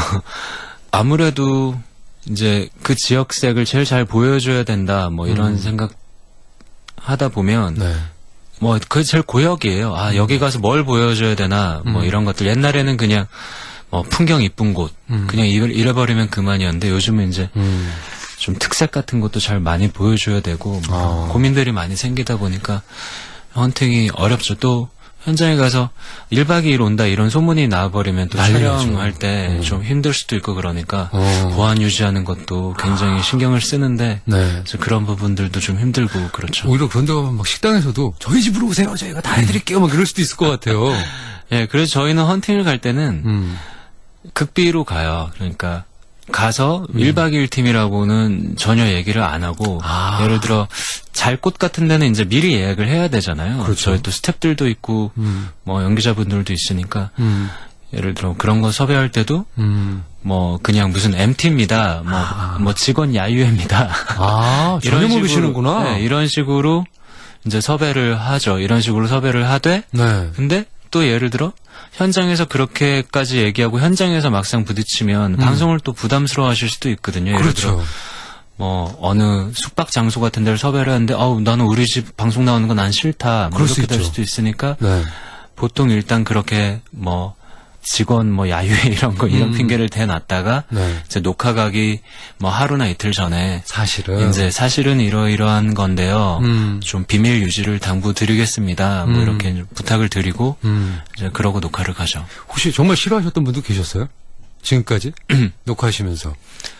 아무래도 이제 그 지역색을 제일 잘 보여줘야 된다 뭐 이런 생각 하다 보면 네. 뭐 그게 제일 고역이에요. 아 여기 가서 뭘 보여줘야 되나 뭐 이런 것들. 옛날에는 그냥 뭐 풍경 이쁜 곳 그냥 이래버리면 그만이었는데 요즘은 이제 좀 특색 같은 것도 잘 많이 보여줘야 되고 뭐 고민들이 많이 생기다 보니까 헌팅이 어렵죠. 또 현장에 가서 1박 2일 온다 이런 소문이 나와버리면 또 촬영할 때 좀 힘들 수도 있고 그러니까 보안 유지하는 것도 굉장히 신경을 쓰는데 네. 그런 부분들도 좀 힘들고 그렇죠. 오히려 그런 데 가면 막 식당에서도 저희 집으로 오세요. 저희가 다 해드릴게요. 막 이럴 수도 있을 것 같아요. 예, 그래서 저희는 헌팅을 갈 때는 극비로 가요. 그러니까 가서 1박 2일 팀이라고는 전혀 얘기를 안 하고 예를 들어 잘 곳 같은 데는 이제 미리 예약을 해야 되잖아요. 그렇죠. 저희 또 스태프들도 있고 뭐 연기자분들도 있으니까 예를 들어 그런 거 섭외할 때도 뭐 그냥 무슨 MT입니다. 뭐 직원 야유회입니다. 전혀 모르시는구나. 네, 이런 식으로 이제 섭외를 하죠. 이런 식으로 섭외를 하되 네. 근데 또 예를 들어 현장에서 그렇게까지 얘기하고 현장에서 막상 부딪히면 방송을 또 부담스러워하실 수도 있거든요. 예를 그렇죠. 들어 뭐 어느 숙박 장소 같은 데를 섭외를 하는데 나는 우리 집 방송 나오는 건 난 싫다. 뭐 이렇게 될 수도 있으니까 네. 보통 일단 그렇게 뭐 직원 뭐 야유회 이런 핑계를 대놨다가 네. 이제 녹화 가기 뭐 하루나 이틀 전에 사실은 이러이러한 건데요. 좀 비밀 유지를 당부드리겠습니다. 뭐 이렇게 부탁을 드리고 이제 그러고 녹화를 가죠. 혹시 정말 싫어하셨던 분도 계셨어요? 지금까지 녹화하시면서?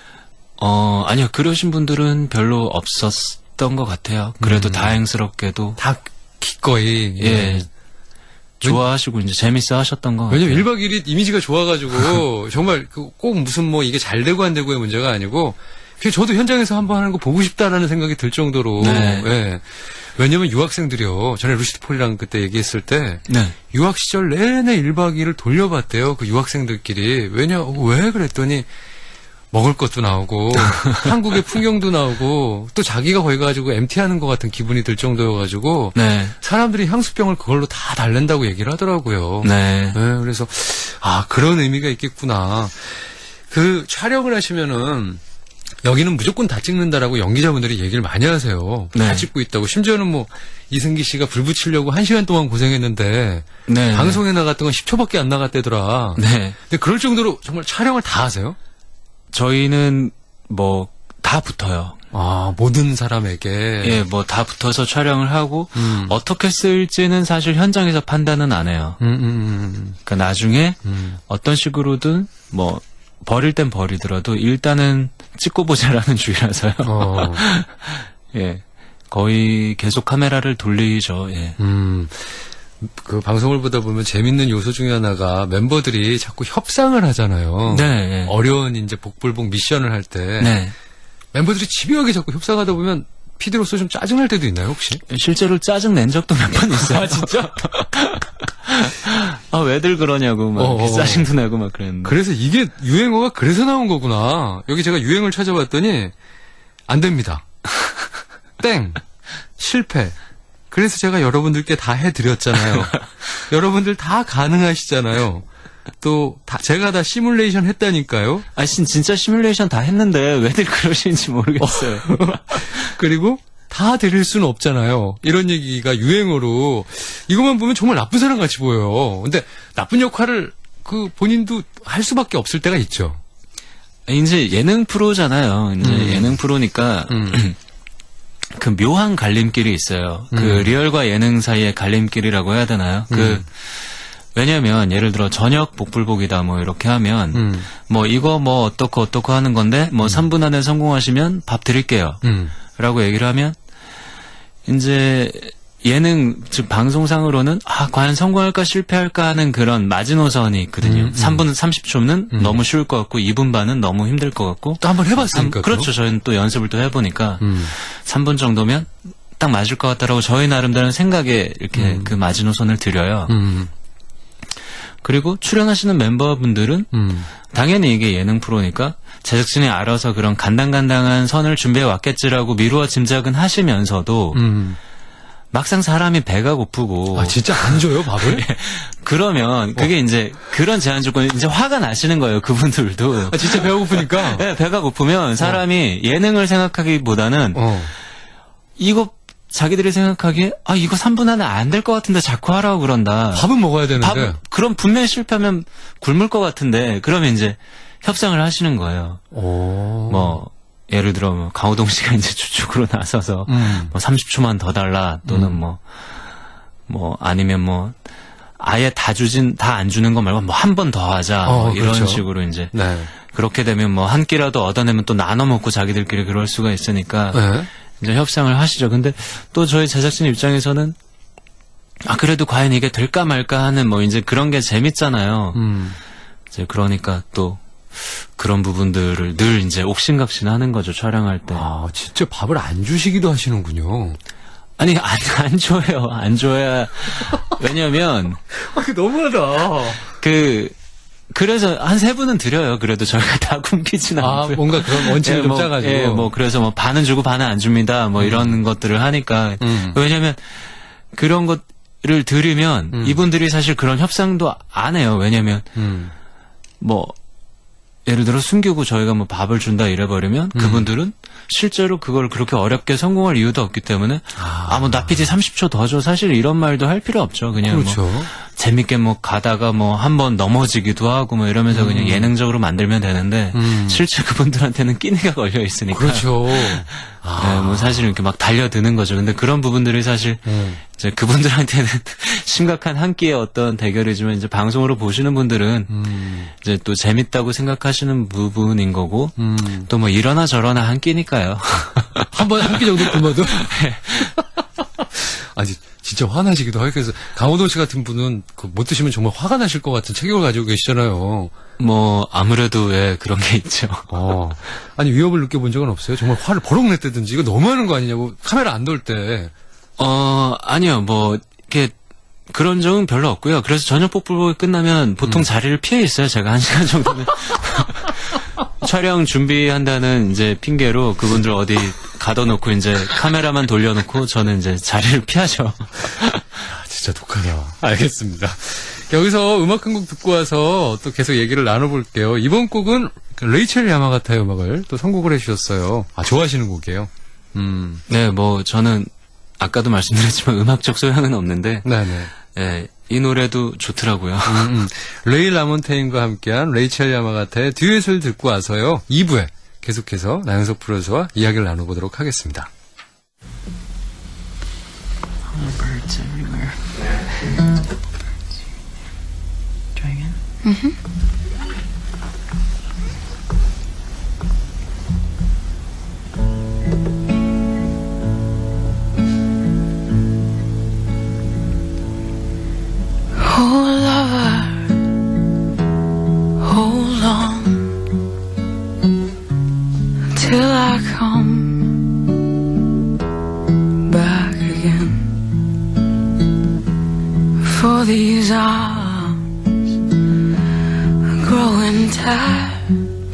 아니요. 그러신 분들은 별로 없었던 것 같아요. 그래도 다행스럽게도 다 기꺼이 예. 좋아하시고 이제 재밌어 하셨던 거 같아요. 왜냐면 1박 2일이 이미지가 좋아가지고 정말 꼭 무슨 뭐 이게 잘 되고 안 되고의 문제가 아니고 그냥 저도 현장에서 한번 하는 거 보고 싶다라는 생각이 들 정도로 네. 예. 왜냐면 유학생들이요. 전에 루시드 폴이랑 그때 얘기했을 때 네. 유학 시절 내내 1박 2일을 돌려봤대요. 그 유학생들끼리. 왜 그랬더니 먹을 것도 나오고 한국의 풍경도 나오고 또 자기가 거기 가지고 MT하는 것 같은 기분이 들 정도여가지고 네. 사람들이 향수병을 그걸로 다 달랜다고 얘기를 하더라고요. 네. 네, 그래서 그런 의미가 있겠구나. 그 촬영을 하시면은 여기는 무조건 다 찍는다라고 연기자분들이 얘기를 많이 하세요. 네. 다 찍고 있다고. 심지어는 뭐 이승기 씨가 불 붙이려고 1시간 동안 고생했는데 네. 방송에 나갔던 건 10초밖에 안 나갔대더라. 네. 근데 그럴 정도로 정말 촬영을 다 하세요? 저희는 뭐 다 붙어요. 모든 사람에게. 예, 뭐 다 붙어서 촬영을 하고 어떻게 쓸지는 사실 현장에서 판단은 안 해요. 그러니까 나중에 어떤 식으로든 뭐 버릴 땐 버리더라도 일단은 찍고 보자라는 주의라서요. 예, 거의 계속 카메라를 돌리죠. 예. 그 방송을 보다 보면 재밌는 요소 중에 하나가 멤버들이 자꾸 협상을 하잖아요. 네. 예. 어려운 이제 복불복 미션을 할 때. 네. 멤버들이 집요하게 자꾸 협상하다 보면 PD로서 좀 짜증날 때도 있나요, 혹시? 실제로 짜증 낸 적도 몇 번 있어요. 진짜? 왜들 그러냐고 막 짜증도 내고 막 그랬는데. 그래서 이게 유행어가 그래서 나온 거구나. 여기 제가 유행을 찾아봤더니 안 됩니다. 땡. 실패. 그래서 제가 여러분들께 다 해드렸잖아요. 여러분들 다 가능하시잖아요. 제가 다 시뮬레이션 했다니까요. 아, 진짜 시뮬레이션 다 했는데 왜들 그러시는지 모르겠어요. 그리고 다 드릴 수는 없잖아요. 이런 얘기가 유행어로 이것만 보면 정말 나쁜 사람 같이 보여요. 근데 나쁜 역할을 본인도 할 수밖에 없을 때가 있죠. 이제 예능 프로잖아요. 이제 예능 프로니까 그 묘한 갈림길이 있어요. 그 리얼과 예능 사이의 갈림길이라고 해야 되나요? 왜냐면 예를 들어 저녁 복불복이다 뭐 이렇게 하면 뭐 이거 뭐 어떻고 하는 건데 뭐 3분 안에 성공하시면 밥 드릴게요. 라고 얘기를 하면 이제 예능 즉 방송상으로는 과연 성공할까 실패할까 하는 그런 마지노선이 있거든요. 3분 30초는 너무 쉬울 것 같고 2분 반은 너무 힘들 것 같고 또 한번 해봤으니까. 그렇죠. 저희는 또 연습을 또 해보니까 3분 정도면 딱 맞을 것 같다라고 저희 나름대로 생각에 이렇게 그 마지노선을 드려요. 그리고 출연하시는 멤버분들은 당연히 이게 예능 프로니까 제작진이 알아서 그런 간당간당한 선을 준비해 왔겠지라고 미루어 짐작은 하시면서도 막상 사람이 배가 고프고 진짜 안 줘요 밥을? 그러면 그게 이제 그런 제한 조건이 이제 화가 나시는 거예요. 그분들도. 진짜 배가 고프니까? 네, 배가 고프면 사람이 예능을 생각하기보다는 이거 자기들이 생각하기에 이거 3분 안에 안 될 것 같은데 자꾸 하라고 그런다. 밥은 먹어야 되는데. 그럼 분명히 실패하면 굶을 것 같은데 그러면 이제 협상을 하시는 거예요. 뭐 예를 들어 뭐 강호동 씨가 이제 주축으로 나서서 뭐 30초만 더 달라 또는 뭐 아니면 뭐 아예 다 안 주는 거 말고 뭐 한 번 더 하자 뭐 이런 그렇죠. 식으로 이제 그렇게 되면 뭐 한 끼라도 얻어내면 또 나눠 먹고 자기들끼리 그럴 수가 있으니까 이제 협상을 하시죠. 근데 또 저희 제작진 입장에서는 그래도 과연 이게 될까 말까 하는 뭐 이제 그런 게 재밌잖아요. 이제 그러니까 또 그런 부분들을 늘 이제 옥신각신하는 거죠. 촬영할 때. 진짜 밥을 안 주시기도 하시는군요. 아니 안 줘요. 안 줘야. 왜냐면 너무하다. 그래서 한 3분은 드려요. 그래도 저희가 다 굶기진 않고요. 뭔가 그런 원칙을 좀 짜가지고. 뭐 그래서 뭐 반은 주고 반은 안 줍니다. 뭐 이런 것들을 하니까. 왜냐면 그런 것을 들으면 이분들이 사실 그런 협상도 안 해요. 왜냐면 뭐 예를 들어 숨기고 저희가 뭐 밥을 준다 이래버리면 그분들은 실제로 그걸 그렇게 어렵게 성공할 이유도 없기 때문에 뭐 나 PD 30초 더 줘. 사실 이런 말도 할 필요 없죠. 그냥 그렇죠. 뭐 재밌게 뭐 가다가 뭐 한 번 넘어지기도 하고 뭐 이러면서 그냥 예능적으로 만들면 되는데 실제 그분들한테는 끼니가 걸려 있으니까. 그렇죠. 네, 뭐 사실 이렇게 막 달려드는 거죠. 근데 그런 부분들이 사실 이제 그분들한테는 심각한 한 끼의 어떤 대결이지만 이제 방송으로 보시는 분들은 이제 또 재밌다고 생각하시는 부분인 거고 또 뭐 이러나 저러나 한 끼니까요. 한 끼 정도 굶어도. 진짜 화나시기도 하고 그래서 강호동 씨 같은 분은 못 드시면 정말 화가 나실 것 같은 체격을 가지고 계시잖아요. 뭐 아무래도 그런 게 있죠. 위협을 느껴본 적은 없어요? 정말 화를 버럭 냈다든지 이거 너무하는 거 아니냐고 카메라 안 돌 때. 아니요. 뭐 이렇게 그런 적은 별로 없고요. 그래서 저녁 복불복이 끝나면 보통 자리를 피해 있어요. 제가 1시간 정도는. 촬영 준비한다는 이제 핑계로 그분들 어디 가둬놓고 이제 카메라만 돌려놓고 저는 이제 자리를 피하죠. 진짜 독하다. 알겠습니다. 여기서 음악 한 곡 듣고 와서 또 계속 얘기를 나눠볼게요. 이번 곡은 레이첼 야마가타의 음악을 또 선곡을 해주셨어요. 좋아하시는 곡이에요. 네, 뭐 저는 아까도 말씀드렸지만 음악적 소양은 없는데 네네. 이 노래도 좋더라고요. 레이 라몬테인과 함께한 레이첼 야마가타의 듀엣을 듣고 와서요. 2부에 계속해서 나영석 프로듀서와 이야기를 나눠보도록 하겠습니다. Birds everywhere. Try again? Oh, lover, hold on till I come back again. For these arms are growing tired,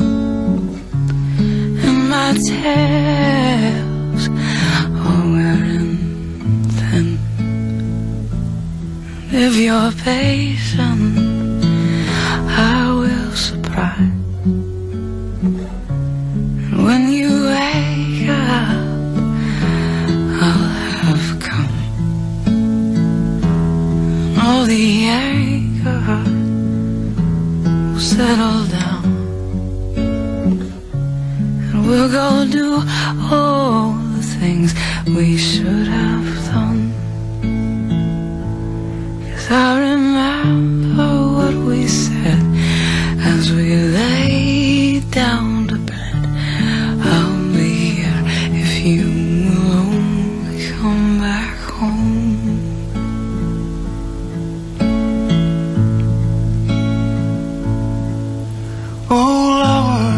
and my tails are wearing thin. If you're patient, bright. And when you wake up, I'll have come. All the anger will settle down. And we'll go do all the things we should have done. 'Cause I remember what we said as we lay down to bed. I'll be here if you will only come back home. Oh lover,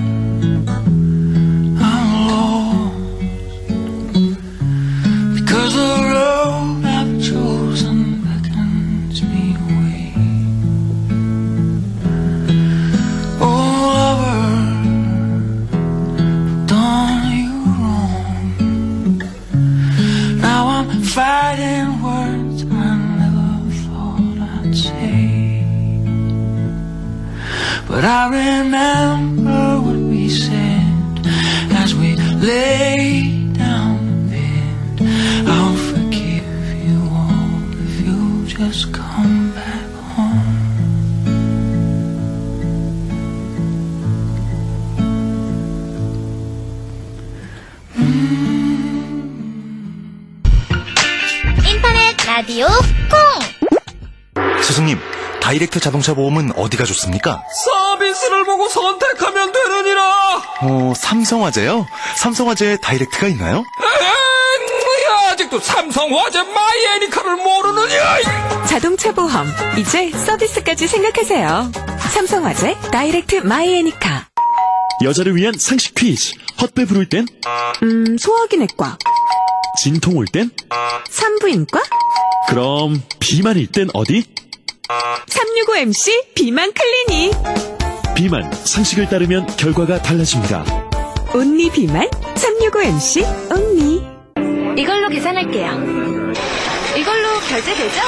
I'm lost, because the road I've chosen beckons me away. Oh lover, I've done you wrong. Now I'm fighting words I never thought I'd say. But I remember what we said as we lay down in bed. I'll forgive you all if you just come back home. 인터넷 라디오 콩! 스승님, 다이렉트 자동차 보험은 어디가 좋습니까? 서비스를 보고 선택하면 되느니라. 삼성화재요? 삼성화재에 다이렉트가 있나요? 아직도 삼성화재 마이애니카를 모르느냐? 자동차 보험, 이제 서비스까지 생각하세요. 삼성화재 다이렉트 마이애니카. 여자를 위한 상식 퀴즈. 헛배 부를 땐? 소화기 내과. 진통 올 땐? 산부인과. 그럼 비만일 땐 어디? 365MC 비만 클리닉. 비만, 상식을 따르면 결과가 달라집니다. 온리 비만 365MC 온리. 이걸로 계산할게요. 이걸로 결제되죠?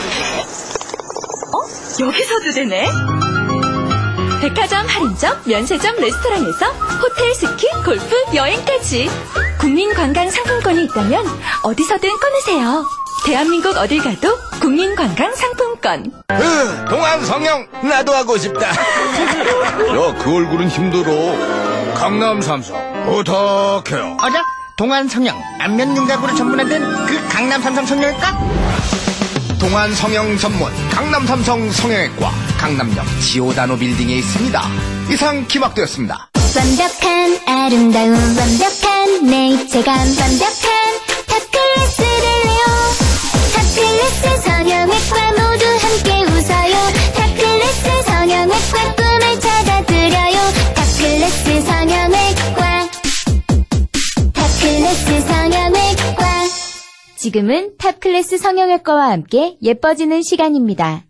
여기서도 되네? 백화점, 할인점, 면세점, 레스토랑에서 호텔, 스키, 골프, 여행까지 국민관광상품권이 있다면 어디서든 꺼내세요. 대한민국 어딜 가도 국민관광상품권. 동안성형 나도 하고 싶다. 야, 그 얼굴은 힘들어. 강남 삼성 부탁해요. 어라? 동안성형 안면 윤곽으로 전문화된 그 강남 삼성 성형외과? 동안성형 전문 강남 삼성 성형외과 강남역 지오다노 빌딩에 있습니다. 이상 기막되었습니다. 완벽한 아름다운 완벽한 내 입체감 완벽한 탑클래스를요. 탑클래스 성형외과 모두 함께 웃어요. 탑클래스 성형외과 꿈을 찾아드려요. 탑클래스 성형외과, 탑클래스 성형외과. 지금은 탑클래스 성형외과와 함께 예뻐지는 시간입니다.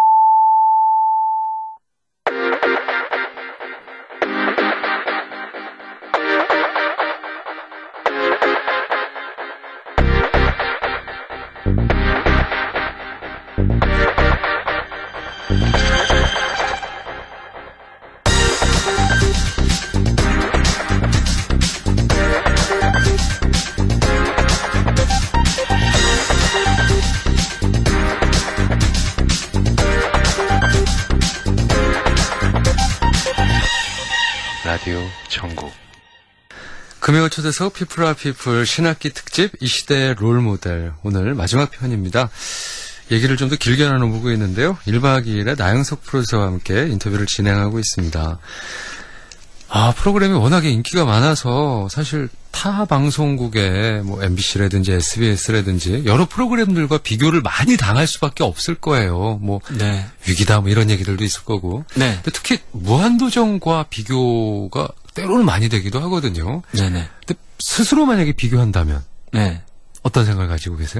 라디오 천국. 금요일 초대석 피플아 피플 신학기 특집 이 시대의 롤모델, 오늘 마지막 편입니다. 얘기를 좀 더 길게 나눠보고 있는데요. 1박 2일에 나영석 프로듀서와 함께 인터뷰를 진행하고 있습니다. 프로그램이 워낙에 인기가 많아서 사실 타 방송국의 뭐 MBC라든지 SBS라든지 여러 프로그램들과 비교를 많이 당할 수밖에 없을 거예요. 뭐 네. 위기다 뭐 이런 얘기들도 있을 거고. 네. 근데 특히 무한도전과 비교가 때로는 많이 되기도 하거든요. 네네. 근데 스스로 만약에 비교한다면 네. 어떤 생각을 가지고 계세요?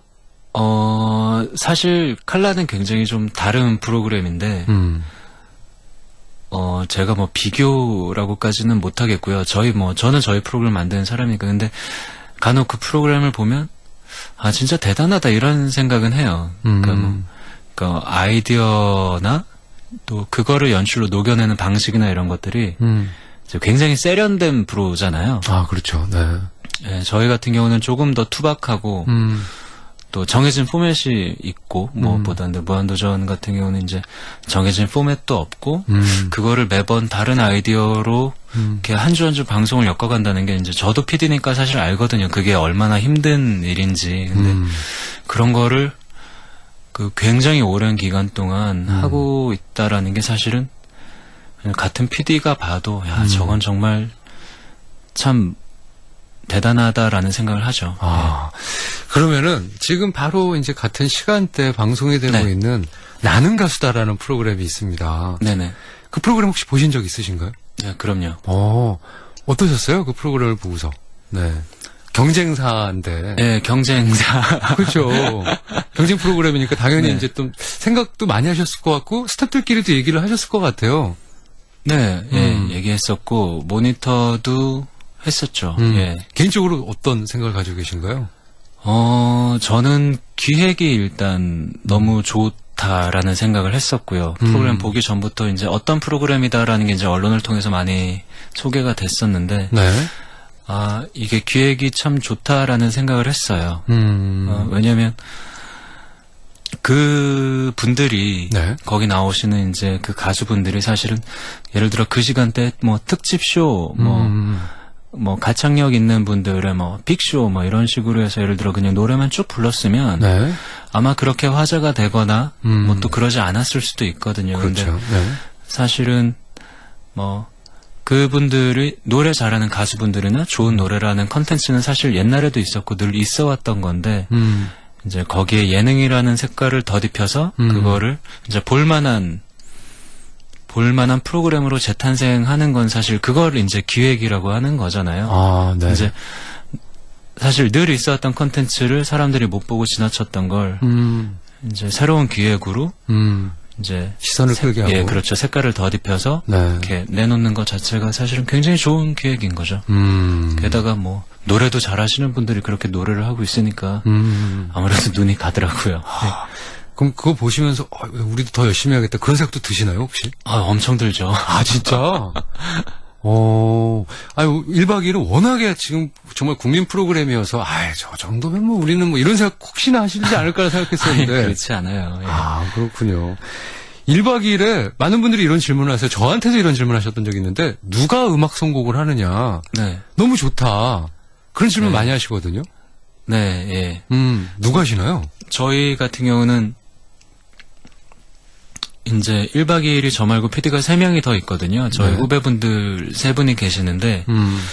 사실 칼라는 굉장히 좀 다른 프로그램인데 제가 뭐 비교라고까지는 못하겠고요. 저는 저희 프로그램 만드는 사람이니까. 근데 간혹 그 프로그램을 보면 진짜 대단하다 이런 생각은 해요. 그러니까 아이디어나 또 그거를 연출로 녹여내는 방식이나 이런 것들이 이제 굉장히 세련된 프로잖아요. 아, 그렇죠. 네. 예, 저희 같은 경우는 조금 더 투박하고 또 정해진 포맷이 있고 무엇보다는 무한도전 같은 경우는 이제 정해진 포맷도 없고 그거를 매번 다른 아이디어로 이렇게 한 주 한 주 방송을 엮어간다는 게 이제 저도 PD니까 사실 알거든요. 그게 얼마나 힘든 일인지. 근데 그런 거를 그 굉장히 오랜 기간 동안 하고 있다라는 게 사실은 그냥 같은 PD가 봐도 야 저건 정말 참 대단하다라는 생각을 하죠. 아, 그러면은 지금 바로 이제 같은 시간대 방송이 되고 네. 있는 나는 가수다라는 프로그램이 있습니다. 네네. 그 프로그램 혹시 보신 적 있으신가요? 네, 그럼요. 어떠셨어요? 그 프로그램을 보고서. 네. 경쟁사인데. 네, 경쟁사. 그렇죠. 경쟁 프로그램이니까 당연히 네. 이제 좀 생각도 많이 하셨을 것 같고 스태프들끼리도 얘기를 하셨을 것 같아요. 네, 예, 얘기했었고 모니터도 했었죠. 예. 개인적으로 어떤 생각을 가지고 계신가요? 저는 기획이 일단 너무 좋다라는 생각을 했었고요. 프로그램 보기 전부터 이제 어떤 프로그램이다라는 게 이제 언론을 통해서 많이 소개가 됐었는데, 네. 아, 이게 기획이 참 좋다라는 생각을 했어요. 왜냐면, 그 분들이, 네. 거기 나오시는 이제 그 가수분들이 사실은, 예를 들어 그 시간대 뭐 특집쇼, 뭐 가창력 있는 분들의 뭐 빅쇼 뭐 이런 식으로 해서 예를 들어 그냥 노래만 쭉 불렀으면 네. 아마 그렇게 화제가 되거나 뭐 또 그러지 않았을 수도 있거든요. 그렇죠. 근데 네. 사실은 뭐 그분들이 노래 잘하는 가수분들이나 좋은 노래라는 컨텐츠는 사실 옛날에도 있었고 늘 있어 왔던 건데 이제 거기에 예능이라는 색깔을 덧입혀서 그거를 이제 볼만한 프로그램으로 재탄생하는 건 사실 그걸 이제 기획이라고 하는 거잖아요. 아, 네. 이제 사실 늘 있어왔던 컨텐츠를 사람들이 못 보고 지나쳤던 걸 이제 새로운 기획으로 이제 시선을 끌게 하고. 예, 그렇죠. 색깔을 덧입혀서 네. 이렇게 내놓는 것 자체가 사실은 굉장히 좋은 기획인 거죠. 게다가 뭐 노래도 잘하시는 분들이 그렇게 노래를 하고 있으니까 아무래도 눈이 가더라고요. 네. 그럼 그거 보시면서 우리도 더 열심히 해야겠다 그런 생각도 드시나요 혹시? 아, 엄청 들죠. 아, 진짜? 아유, 1박 2일은 워낙에 지금 정말 국민 프로그램이어서, 저 정도면 뭐 우리는 뭐 이런 생각 혹시나 하시지 않을까 생각했었는데. 그렇지 않아요. 예. 아, 그렇군요. 1박 2일에 많은 분들이 이런 질문을 하세요. 저한테도 이런 질문을 하셨던 적이 있는데, 누가 음악 선곡을 하느냐. 네. 너무 좋다. 그런 질문 네. 많이 하시거든요. 네, 예. 누가 하시나요? 저희 같은 경우는 이제 1박 2일이 저 말고 PD가 3명이 더 있거든요. 저희 네. 후배분들 3분이 계시는데,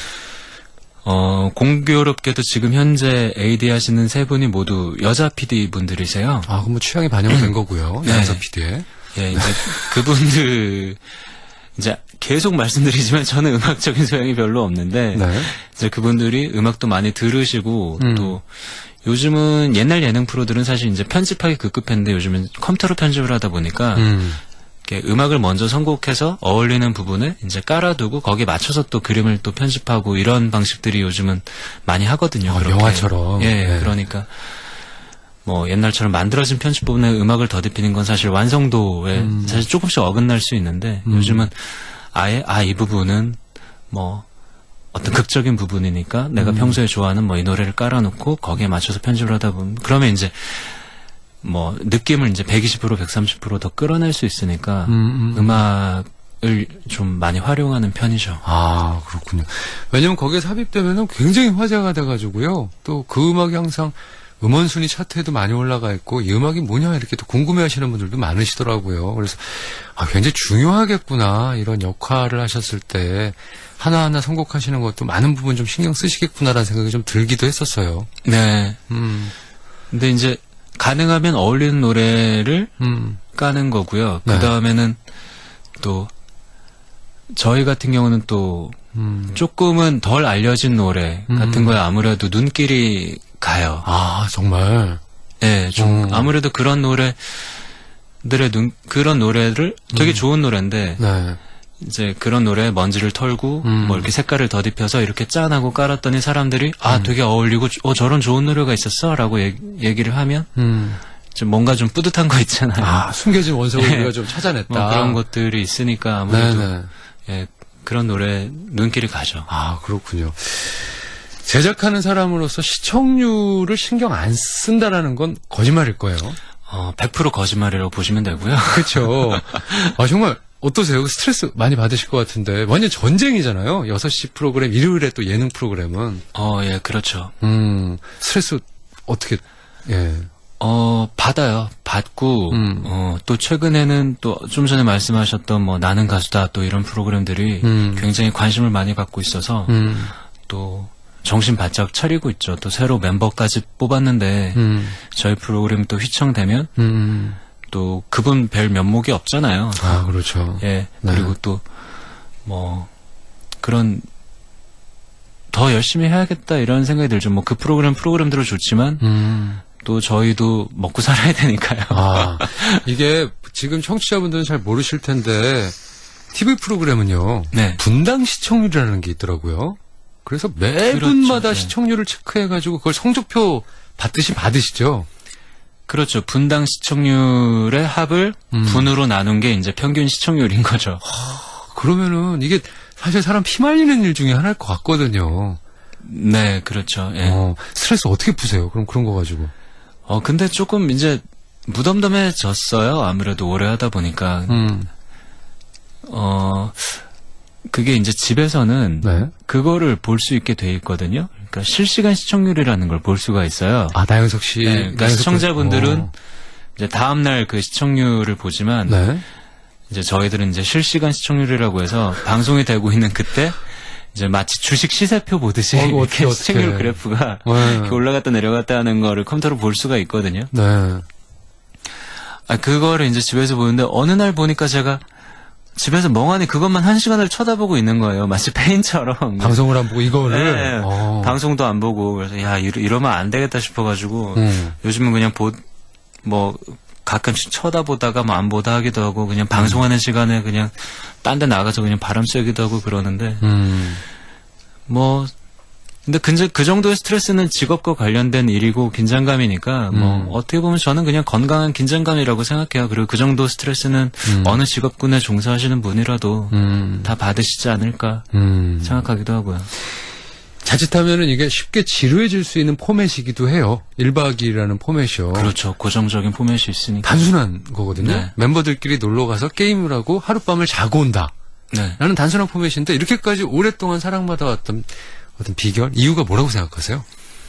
공교롭게도 지금 현재 AD 하시는 3분이 모두 여자 PD 분들이세요. 아, 그럼 뭐 취향이 반영된 거고요. 네. 양서 PD의. 예, 이제 그분들, 이제 계속 말씀드리지만 저는 음악적인 소양이 별로 없는데, 네. 이제 그분들이 음악도 많이 들으시고, 또, 요즘은 옛날 예능 프로들은 사실 이제 편집하기 급급했는데 요즘은 컴퓨터로 편집을 하다 보니까 이렇게 음악을 먼저 선곡해서 어울리는 부분을 이제 깔아두고 거기에 맞춰서 또 그림을 또 편집하고 이런 방식들이 요즘은 많이 하거든요. 그렇게. 영화처럼. 예, 네. 그러니까 뭐 옛날처럼 만들어진 편집 부분에 음악을 덧입히는 건 사실 완성도에 사실 조금씩 어긋날 수 있는데 요즘은 아예 이 부분은 뭐 어떤 극적인 부분이니까 내가 평소에 좋아하는 뭐 이 노래를 깔아놓고 거기에 맞춰서 편집을 하다 보면 그러면 이제 뭐 느낌을 이제 120% 130% 더 끌어낼 수 있으니까 음악을 좀 많이 활용하는 편이죠. 아, 그렇군요. 왜냐면 거기에 삽입되면은 굉장히 화제가 돼가지고요. 또 그 음악이 항상 음원순위 차트에도 많이 올라가 있고 이 음악이 뭐냐 이렇게 또 궁금해하시는 분들도 많으시더라고요. 그래서 굉장히 중요하겠구나 이런 역할을 하셨을 때 하나하나 선곡하시는 것도 많은 부분 좀 신경 쓰시겠구나라는 생각이 좀 들기도 했었어요. 네. 근데 이제 가능하면 어울리는 노래를 까는 거고요. 네. 그 다음에는 또 저희 같은 경우는 또 조금은 덜 알려진 노래 같은 거에 아무래도 눈길이 가요. 아, 정말. 네, 좀 아무래도 그런 노래들의 그런 노래를 되게 좋은 노래인데 네. 이제 그런 노래에 먼지를 털고 뭐 이렇게 색깔을 덧입혀서 이렇게 짠하고 깔았더니 사람들이 되게 어울리고 저런 좋은 노래가 있었어라고 얘기를 하면 좀 뭔가 좀 뿌듯한 거 있잖아요. 아, 숨겨진 원석을 네. 우리가 좀 찾아냈다. 뭐 그런 것들이 있으니까 아무래도 네네. 예, 그런 노래 눈길이 가죠. 아, 그렇군요. 제작하는 사람으로서 시청률을 신경 안 쓴다라는 건 거짓말일 거예요. 100% 거짓말이라고 보시면 되고요. 그렇죠. 아, 정말 어떠세요? 스트레스 많이 받으실 것 같은데 완전 전쟁이잖아요. 6시 프로그램, 일요일에 또 예능 프로그램은. 예, 그렇죠. 스트레스 어떻게, 예. 받아요. 받고, 또 최근에는 또 좀 전에 말씀하셨던 뭐 나는 가수다 또 이런 프로그램들이 굉장히 관심을 많이 받고 있어서 또 정신 바짝 차리고 있죠. 또 새로 멤버까지 뽑았는데 저희 프로그램이 또 휘청되면 또 그분 별 면목이 없잖아요. 아, 그렇죠. 예. 그리고 또 뭐 그런 더 열심히 해야겠다 이런 생각이 들죠. 뭐 그 프로그램대로 좋지만 또 저희도 먹고 살아야 되니까요. 아, 이게 지금 청취자분들은 잘 모르실 텐데 TV 프로그램은요. 네. 분당 시청률이라는 게 있더라고요. 그래서 매분마다 그렇죠. 네. 시청률을 체크해가지고 그걸 성적표 받듯이 받으시죠. 그렇죠. 분당 시청률의 합을 분으로 나눈 게 이제 평균 시청률인 거죠. 그러면은 이게 사실 사람 피말리는 일 중에 하나일 것 같거든요. 네, 그렇죠. 예. 스트레스 어떻게 푸세요? 그럼 그런 거 가지고. 근데 조금 이제 무덤덤해졌어요. 아무래도 오래 하다 보니까. 그게 이제 집에서는 네. 그거를 볼 수 있게 돼 있거든요. 그러니까 실시간 시청률이라는 걸 볼 수가 있어요. 아, 나영석 씨. 네, 그러니까 시청자분들은 이제 다음날 그 시청률을 보지만 네. 이제 저희들은 이제 실시간 시청률이라고 해서 방송이 되고 있는 그때 이제 마치 주식 시세표 보듯이 이렇게 시청률 그래프가 이렇게 올라갔다 내려갔다 하는 거를 컴퓨터로 볼 수가 있거든요. 네. 그거를 이제 집에서 보는데 어느 날 보니까 제가 집에서 멍하니 그것만 1시간을 쳐다보고 있는 거예요. 마치 페인처럼. 방송을 안 보고 이거를. 네. 방송도 안 보고 그래서 야 이러면 안 되겠다 싶어가지고 요즘은 그냥 뭐 가끔씩 쳐다보다가 뭐 안 보다 하기도 하고 그냥 방송하는 시간에 그냥 딴 데 나가서 그냥 바람 쐬기도 하고 그러는데 뭐 근데 그 정도의 스트레스는 직업과 관련된 일이고 긴장감이니까 뭐 어떻게 보면 저는 그냥 건강한 긴장감이라고 생각해요. 그리고 그 정도 스트레스는 어느 직업군에 종사하시는 분이라도 다 받으시지 않을까 생각하기도 하고요. 자칫하면은 이게 쉽게 지루해질 수 있는 포맷이기도 해요. 1박 2일이라는 포맷이요. 그렇죠. 고정적인 포맷이 있으니까. 단순한 거거든요. 네. 멤버들끼리 놀러 가서 게임을 하고 하룻밤을 자고 온다. 네. 라는 단순한 포맷인데 이렇게까지 오랫동안 사랑받아 왔던 어떤 비결? 이유가 뭐라고 생각하세요?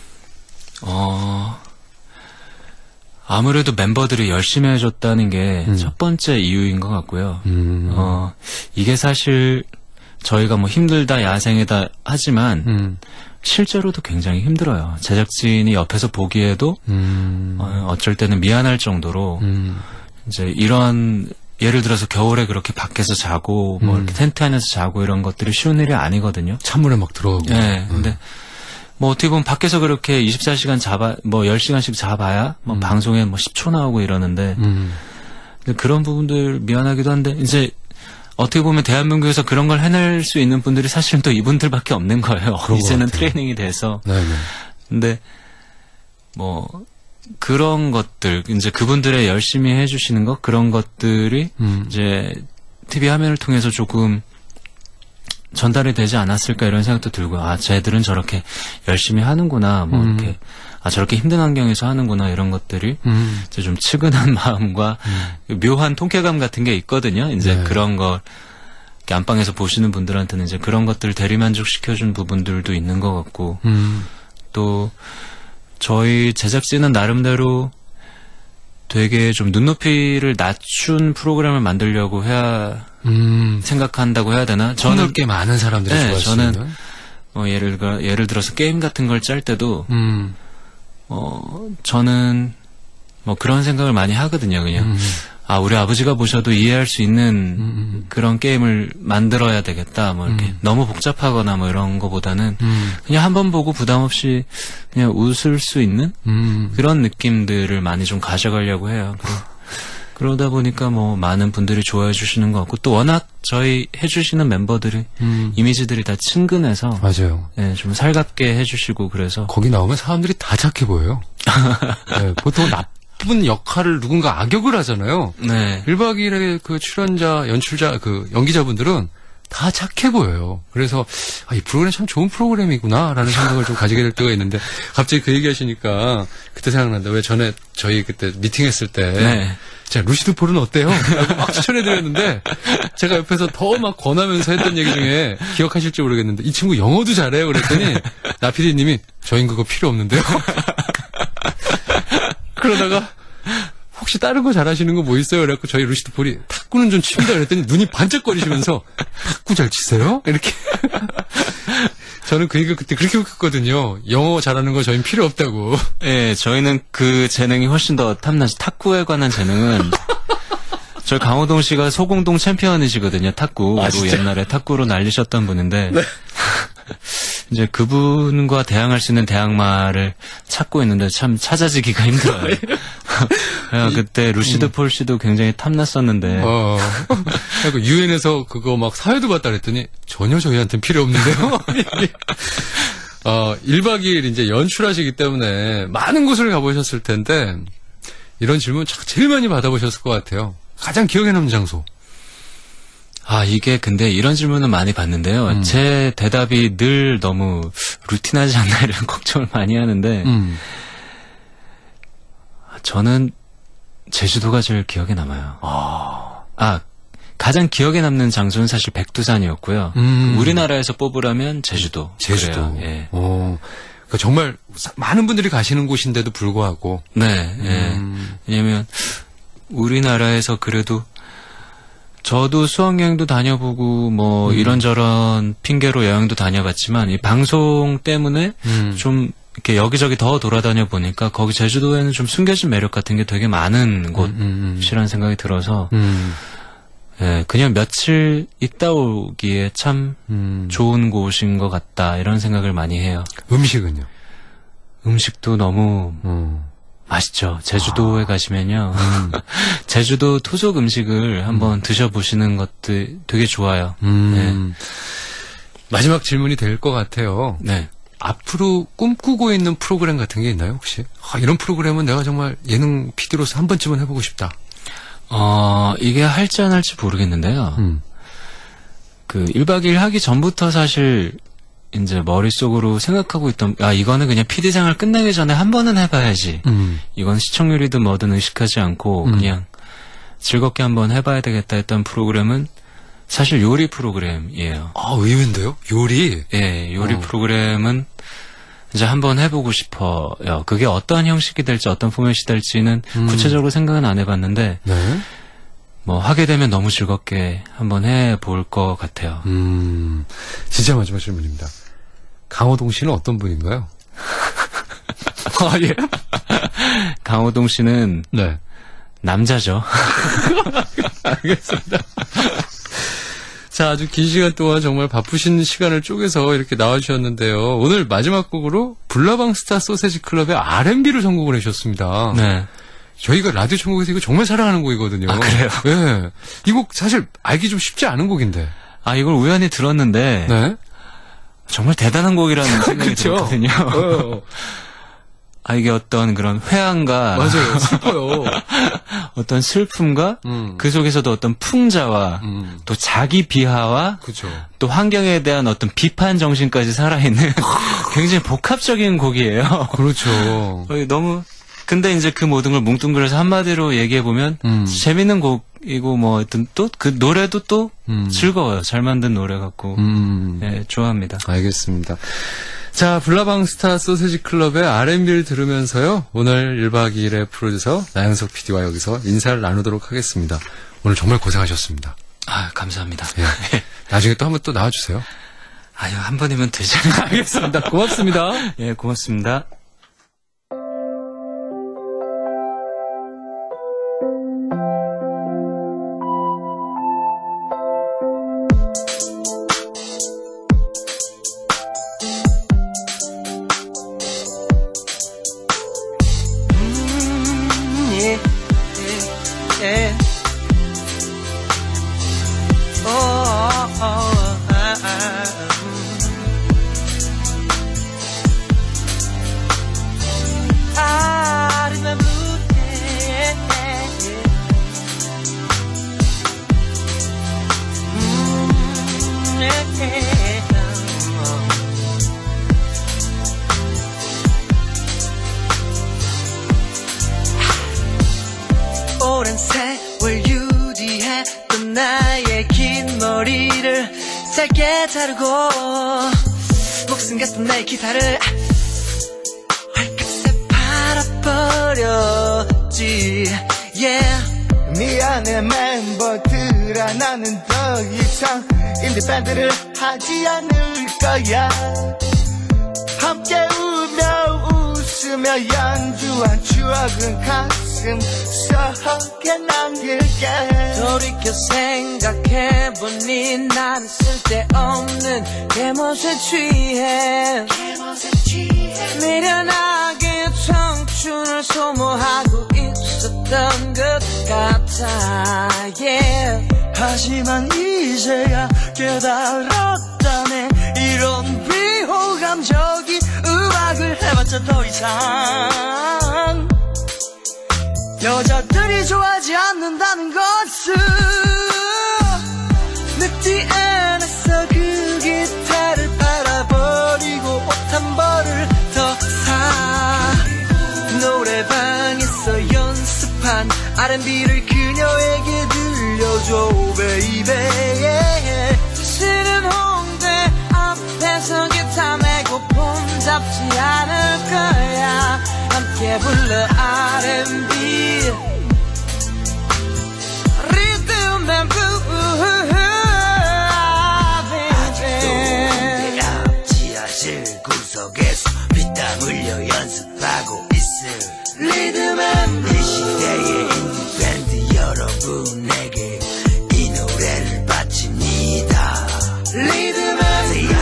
아무래도 멤버들이 열심히 해줬다는 게 첫 번째 이유인 것 같고요. 이게 사실 저희가 뭐 힘들다, 야생이다 하지만 실제로도 굉장히 힘들어요. 제작진이 옆에서 보기에도 어쩔 때는 미안할 정도로 이제 이런 예를 들어서 겨울에 그렇게 밖에서 자고 뭐 이렇게 텐트 안에서 자고 이런 것들이 쉬운 일이 아니거든요. 찬물에 막 들어가고. 네. 근데 뭐 어떻게 보면 밖에서 그렇게 24시간 뭐 10시간씩 자봐야 뭐 방송에 뭐 10초 나오고 이러는데 근데 그런 부분들 미안하기도 한데 이제 어떻게 보면 대한민국에서 그런 걸 해낼 수 있는 분들이 사실은 또 이분들밖에 없는 거예요. 이제는 트레이닝이 돼서. 네네. 근데 뭐 그런 것들 이제 그분들의 열심히 해주시는 것 그런 것들이 이제 TV 화면을 통해서 조금 전달이 되지 않았을까 이런 생각도 들고요. 아, 쟤들은 저렇게 열심히 하는구나. 뭐 이렇게 저렇게 힘든 환경에서 하는구나 이런 것들이 이제 좀 측은한 마음과 묘한 통쾌감 같은 게 있거든요. 이제 네. 그런 걸 이렇게 안방에서 보시는 분들한테는 이제 그런 것들을 대리만족 시켜준 부분들도 있는 것 같고 또 저희 제작진은 나름대로 되게 좀 눈높이를 낮춘 프로그램을 만들려고 해야 생각한다고 해야 되나? 저는 꽤 많은 사람들이 네, 좋아할 수 저는 있는. 예를 들어서 게임 같은 걸 짤 때도 저는 뭐 그런 생각을 많이 하거든요. 그냥 아 우리 아버지가 보셔도 이해할 수 있는 그런 게임을 만들어야 되겠다. 뭐 이렇게 너무 복잡하거나 뭐 이런 거보다는 그냥 한번 보고 부담 없이 그냥 웃을 수 있는 그런 느낌들을 많이 좀 가져가려고 해요. 그러다 보니까 뭐 많은 분들이 좋아해 주시는 것 같고 또 워낙 저희 해주시는 멤버들이 이미지들이 다 친근해서 맞아요. 네, 좀 살갑게 해주시고 그래서 거기 나오면 사람들이 다 착해 보여요. 네, 보통 나쁜 역할을 누군가 악역을 하잖아요. 네. 1박 2일의 그 출연자, 연출자, 그 연기자분들은 다 착해 보여요. 그래서 이 프로그램 참 좋은 프로그램이구나라는 생각을 좀 가지게 될 때가 있는데 갑자기 그 얘기하시니까 그때 생각난다. 왜 전에 저희 그때 미팅했을 때 네. 제가 루시드 폴은 어때요? 라고 막 추천해드렸는데 제가 옆에서 더 막 권하면서 했던 얘기 중에 기억하실지 모르겠는데 이 친구 영어도 잘해요. 그랬더니 나 PD님이 저흰 그거 필요 없는데요. 그러다가 혹시 다른 거 잘하시는 거 뭐 있어요? 그래갖고 저희 루시드 폴이 탁구는 좀 칩니다. 그랬더니 눈이 반짝거리시면서 탁구 잘 치세요? 이렇게. 저는 그 얘기 그때 그렇게 웃겼거든요. 영어 잘하는 거 저희는 필요 없다고. 예, 저희는 그 재능이 훨씬 더 탐나죠. 탁구에 관한 재능은 저희 강호동 씨가 소공동 챔피언이시거든요. 탁구로 옛날에 탁구로 날리셨던 분인데 네. 이제 그분과 대항할 수 있는 대항마를 찾고 있는데 참 찾아지기가 힘들어요. 그때 루시드 폴 씨도 굉장히 탐났었는데. 그리고 유엔에서 그거 막 사회도 봤다 그랬더니 전혀 저희한테는 필요 없는데요. 1박 2일 이제 연출하시기 때문에 많은 곳을 가보셨을 텐데 이런 질문 제일 많이 받아보셨을 것 같아요. 가장 기억에 남는 장소. 이게 근데 이런 질문은 많이 받는데요. 제 대답이 늘 너무 루틴하지 않나 이런 걱정을 많이 하는데 저는 제주도가 제일 기억에 남아요. 가장 기억에 남는 장소는 사실 백두산이었고요. 우리나라에서 뽑으라면 제주도. 제주도. 예. 그러니까 정말 많은 분들이 가시는 곳인데도 불구하고. 네. 예. 왜냐면 우리나라에서 그래도 저도 수학여행도 다녀보고 뭐 이런저런 핑계로 여행도 다녀봤지만 이 방송 때문에 좀 이렇게 여기저기 더 돌아다녀 보니까 거기 제주도에는 좀 숨겨진 매력 같은 게 되게 많은 곳이라는 생각이 들어서 예, 그냥 며칠 있다 오기에 참 좋은 곳인 것 같다 이런 생각을 많이 해요. 음식은요? 음식도 너무 맛있죠. 제주도에 가시면요. 제주도 토속 음식을 한번 드셔보시는 것도 되게 좋아요. 네. 마지막 질문이 될 것 같아요. 네. 앞으로 꿈꾸고 있는 프로그램 같은 게 있나요, 혹시? 이런 프로그램은 내가 정말 예능 PD로서 한 번쯤은 해보고 싶다. 이게 할지 안 할지 모르겠는데요. 그 1박 2일 하기 전부터 사실 이제 머릿속으로 생각하고 있던 이거는 그냥 PD 생활 끝나기 전에 한 번은 해봐야지. 이건 시청률이든 뭐든 의식하지 않고 그냥 즐겁게 한번 해봐야 되겠다 했던 프로그램은 사실 요리 프로그램이에요. 의외인데요? 요리? 예, 요리 프로그램은 이제 한번 해보고 싶어요. 그게 어떤 형식이 될지 어떤 포맷이 될지는 구체적으로 생각은 안 해봤는데 네. 뭐 하게 되면 너무 즐겁게 한번 해볼 것 같아요. 진짜 마지막 질문입니다. 강호동 씨는 어떤 분인가요? 예. 강호동 씨는 네. 남자죠. 알겠습니다. 자, 아주 긴 시간 동안 정말 바쁘신 시간을 쪼개서 이렇게 나와주셨는데요. 오늘 마지막 곡으로 블라방스타 소세지 클럽의 R&B를 선곡을 해주셨습니다. 네. 저희가 라디오 천국에서 이거 정말 사랑하는 곡이거든요. 그래요? 네. 이 곡 사실 알기 좀 쉽지 않은 곡인데. 이걸 우연히 들었는데. 네. 정말 대단한 곡이라는 생각이 들었거든요. 이게 어떤 그런 회한과. 맞아요. 슬퍼요. 어떤 슬픔과 그 속에서도 어떤 풍자와 또 자기 비하와 그쵸. 또 환경에 대한 어떤 비판 정신까지 살아있는 굉장히 복합적인 곡이에요. 그렇죠. 너무 근데 이제 그 모든 걸 뭉뚱그려서 한마디로 얘기해보면 재밌는 곡이고 뭐 하여튼 또 그 노래도 또 즐거워요. 잘 만든 노래 같고 네, 좋아합니다. 알겠습니다. 자, 블라방스타 소세지 클럽의 R&B를 들으면서요. 오늘 1박 2일의 프로듀서 나영석 PD와 여기서 인사를 나누도록 하겠습니다. 오늘 정말 고생하셨습니다. 감사합니다. 예. 나중에 또 한번 또 나와주세요. 한 번이면 되죠. 알겠습니다. 고맙습니다. 예, 고맙습니다. 고민했던 나의 긴 머리를 짧게 자르고 목숨 같은 나의 기타를 활같이 팔아버렸지. yeah. 미안해 멤버들아, 나는 더 이상 인디밴드를 하지 않을 거야. 함께 울며 웃으며 연주한 추억은 가슴 속에 남길게. 돌이켜 생각해보니 나는 쓸데없는 개멋에 취해 미련하게 청춘을 소모하고 있었던 것 같아. yeah. 하지만 이제야 깨달았다네. 이런 비호감적인 음악을 해봤자 더 이상 여자들이 좋아하지 않는다는 것을 늦지 않았어. 그 기타를 팔아버리고 옷 한 벌을 더 사. 노래방에서 연습한 R&B를 그녀에게 들려줘 baby. 다시는 홍대 앞에서 기타 메고 폼 잡지 않을 거야. 함께 불러 R&B Rhythm and Blues. 아직도 홍대 앞 지하실 구석에서 피땀 흘려 연습하고 있을 Rhythm and 이 시대의 인디밴드 여러분에게 이 노래를 바칩니다. Rhythm and Say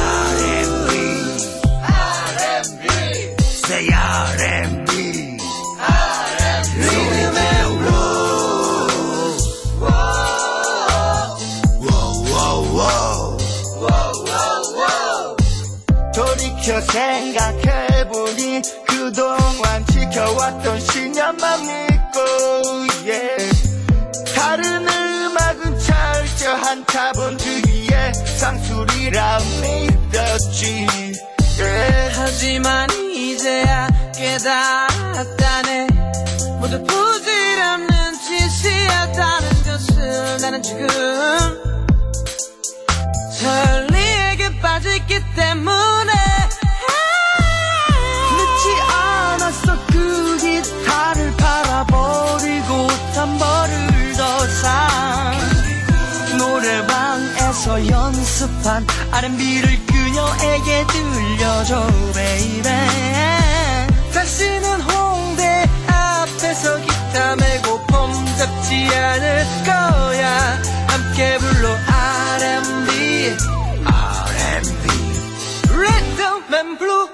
R&B, Say R&B, Rhythm and Blues. 돌이켜 생각해보니 그동안 지켜왔던 신념만 믿고 yeah. 다른 음악은 철저한 자본주의의 상술이라 믿었지 yeah. 하지만 이제야 깨달았다네. 모두 부질없는 짓이었다는 것을. 나는 지금 천리에게 빠졌기 때문에 늦지 않았어. 그 기타를 팔아버리고 한 벌을 더 사. 노래방에서 연습한 R&B를 그녀에게 들려줘 baby. 다시는 홍대 앞에서 기타 메고 폼 잡지 않을 거야. 함께 불러 R&B Rhythm and Blues.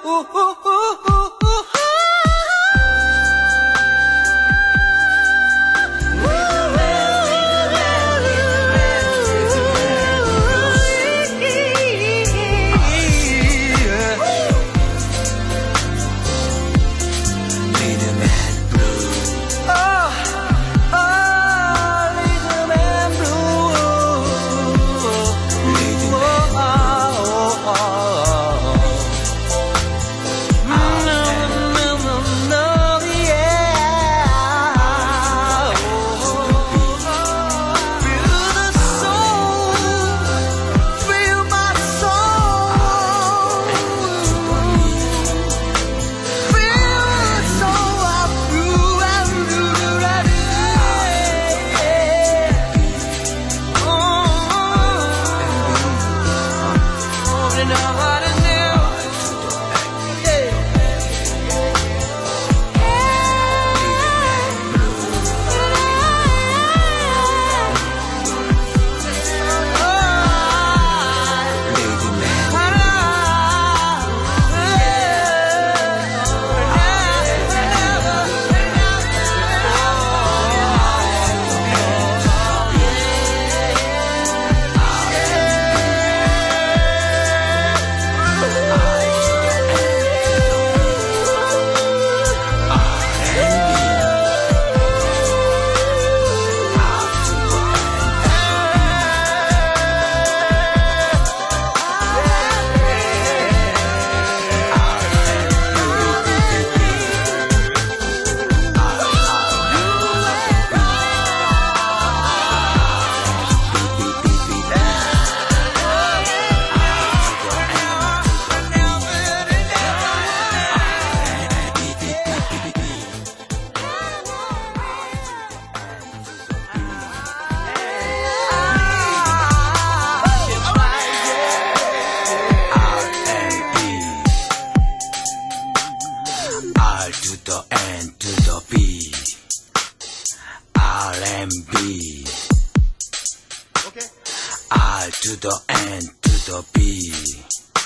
R to the N to the B R&B R to the N to the B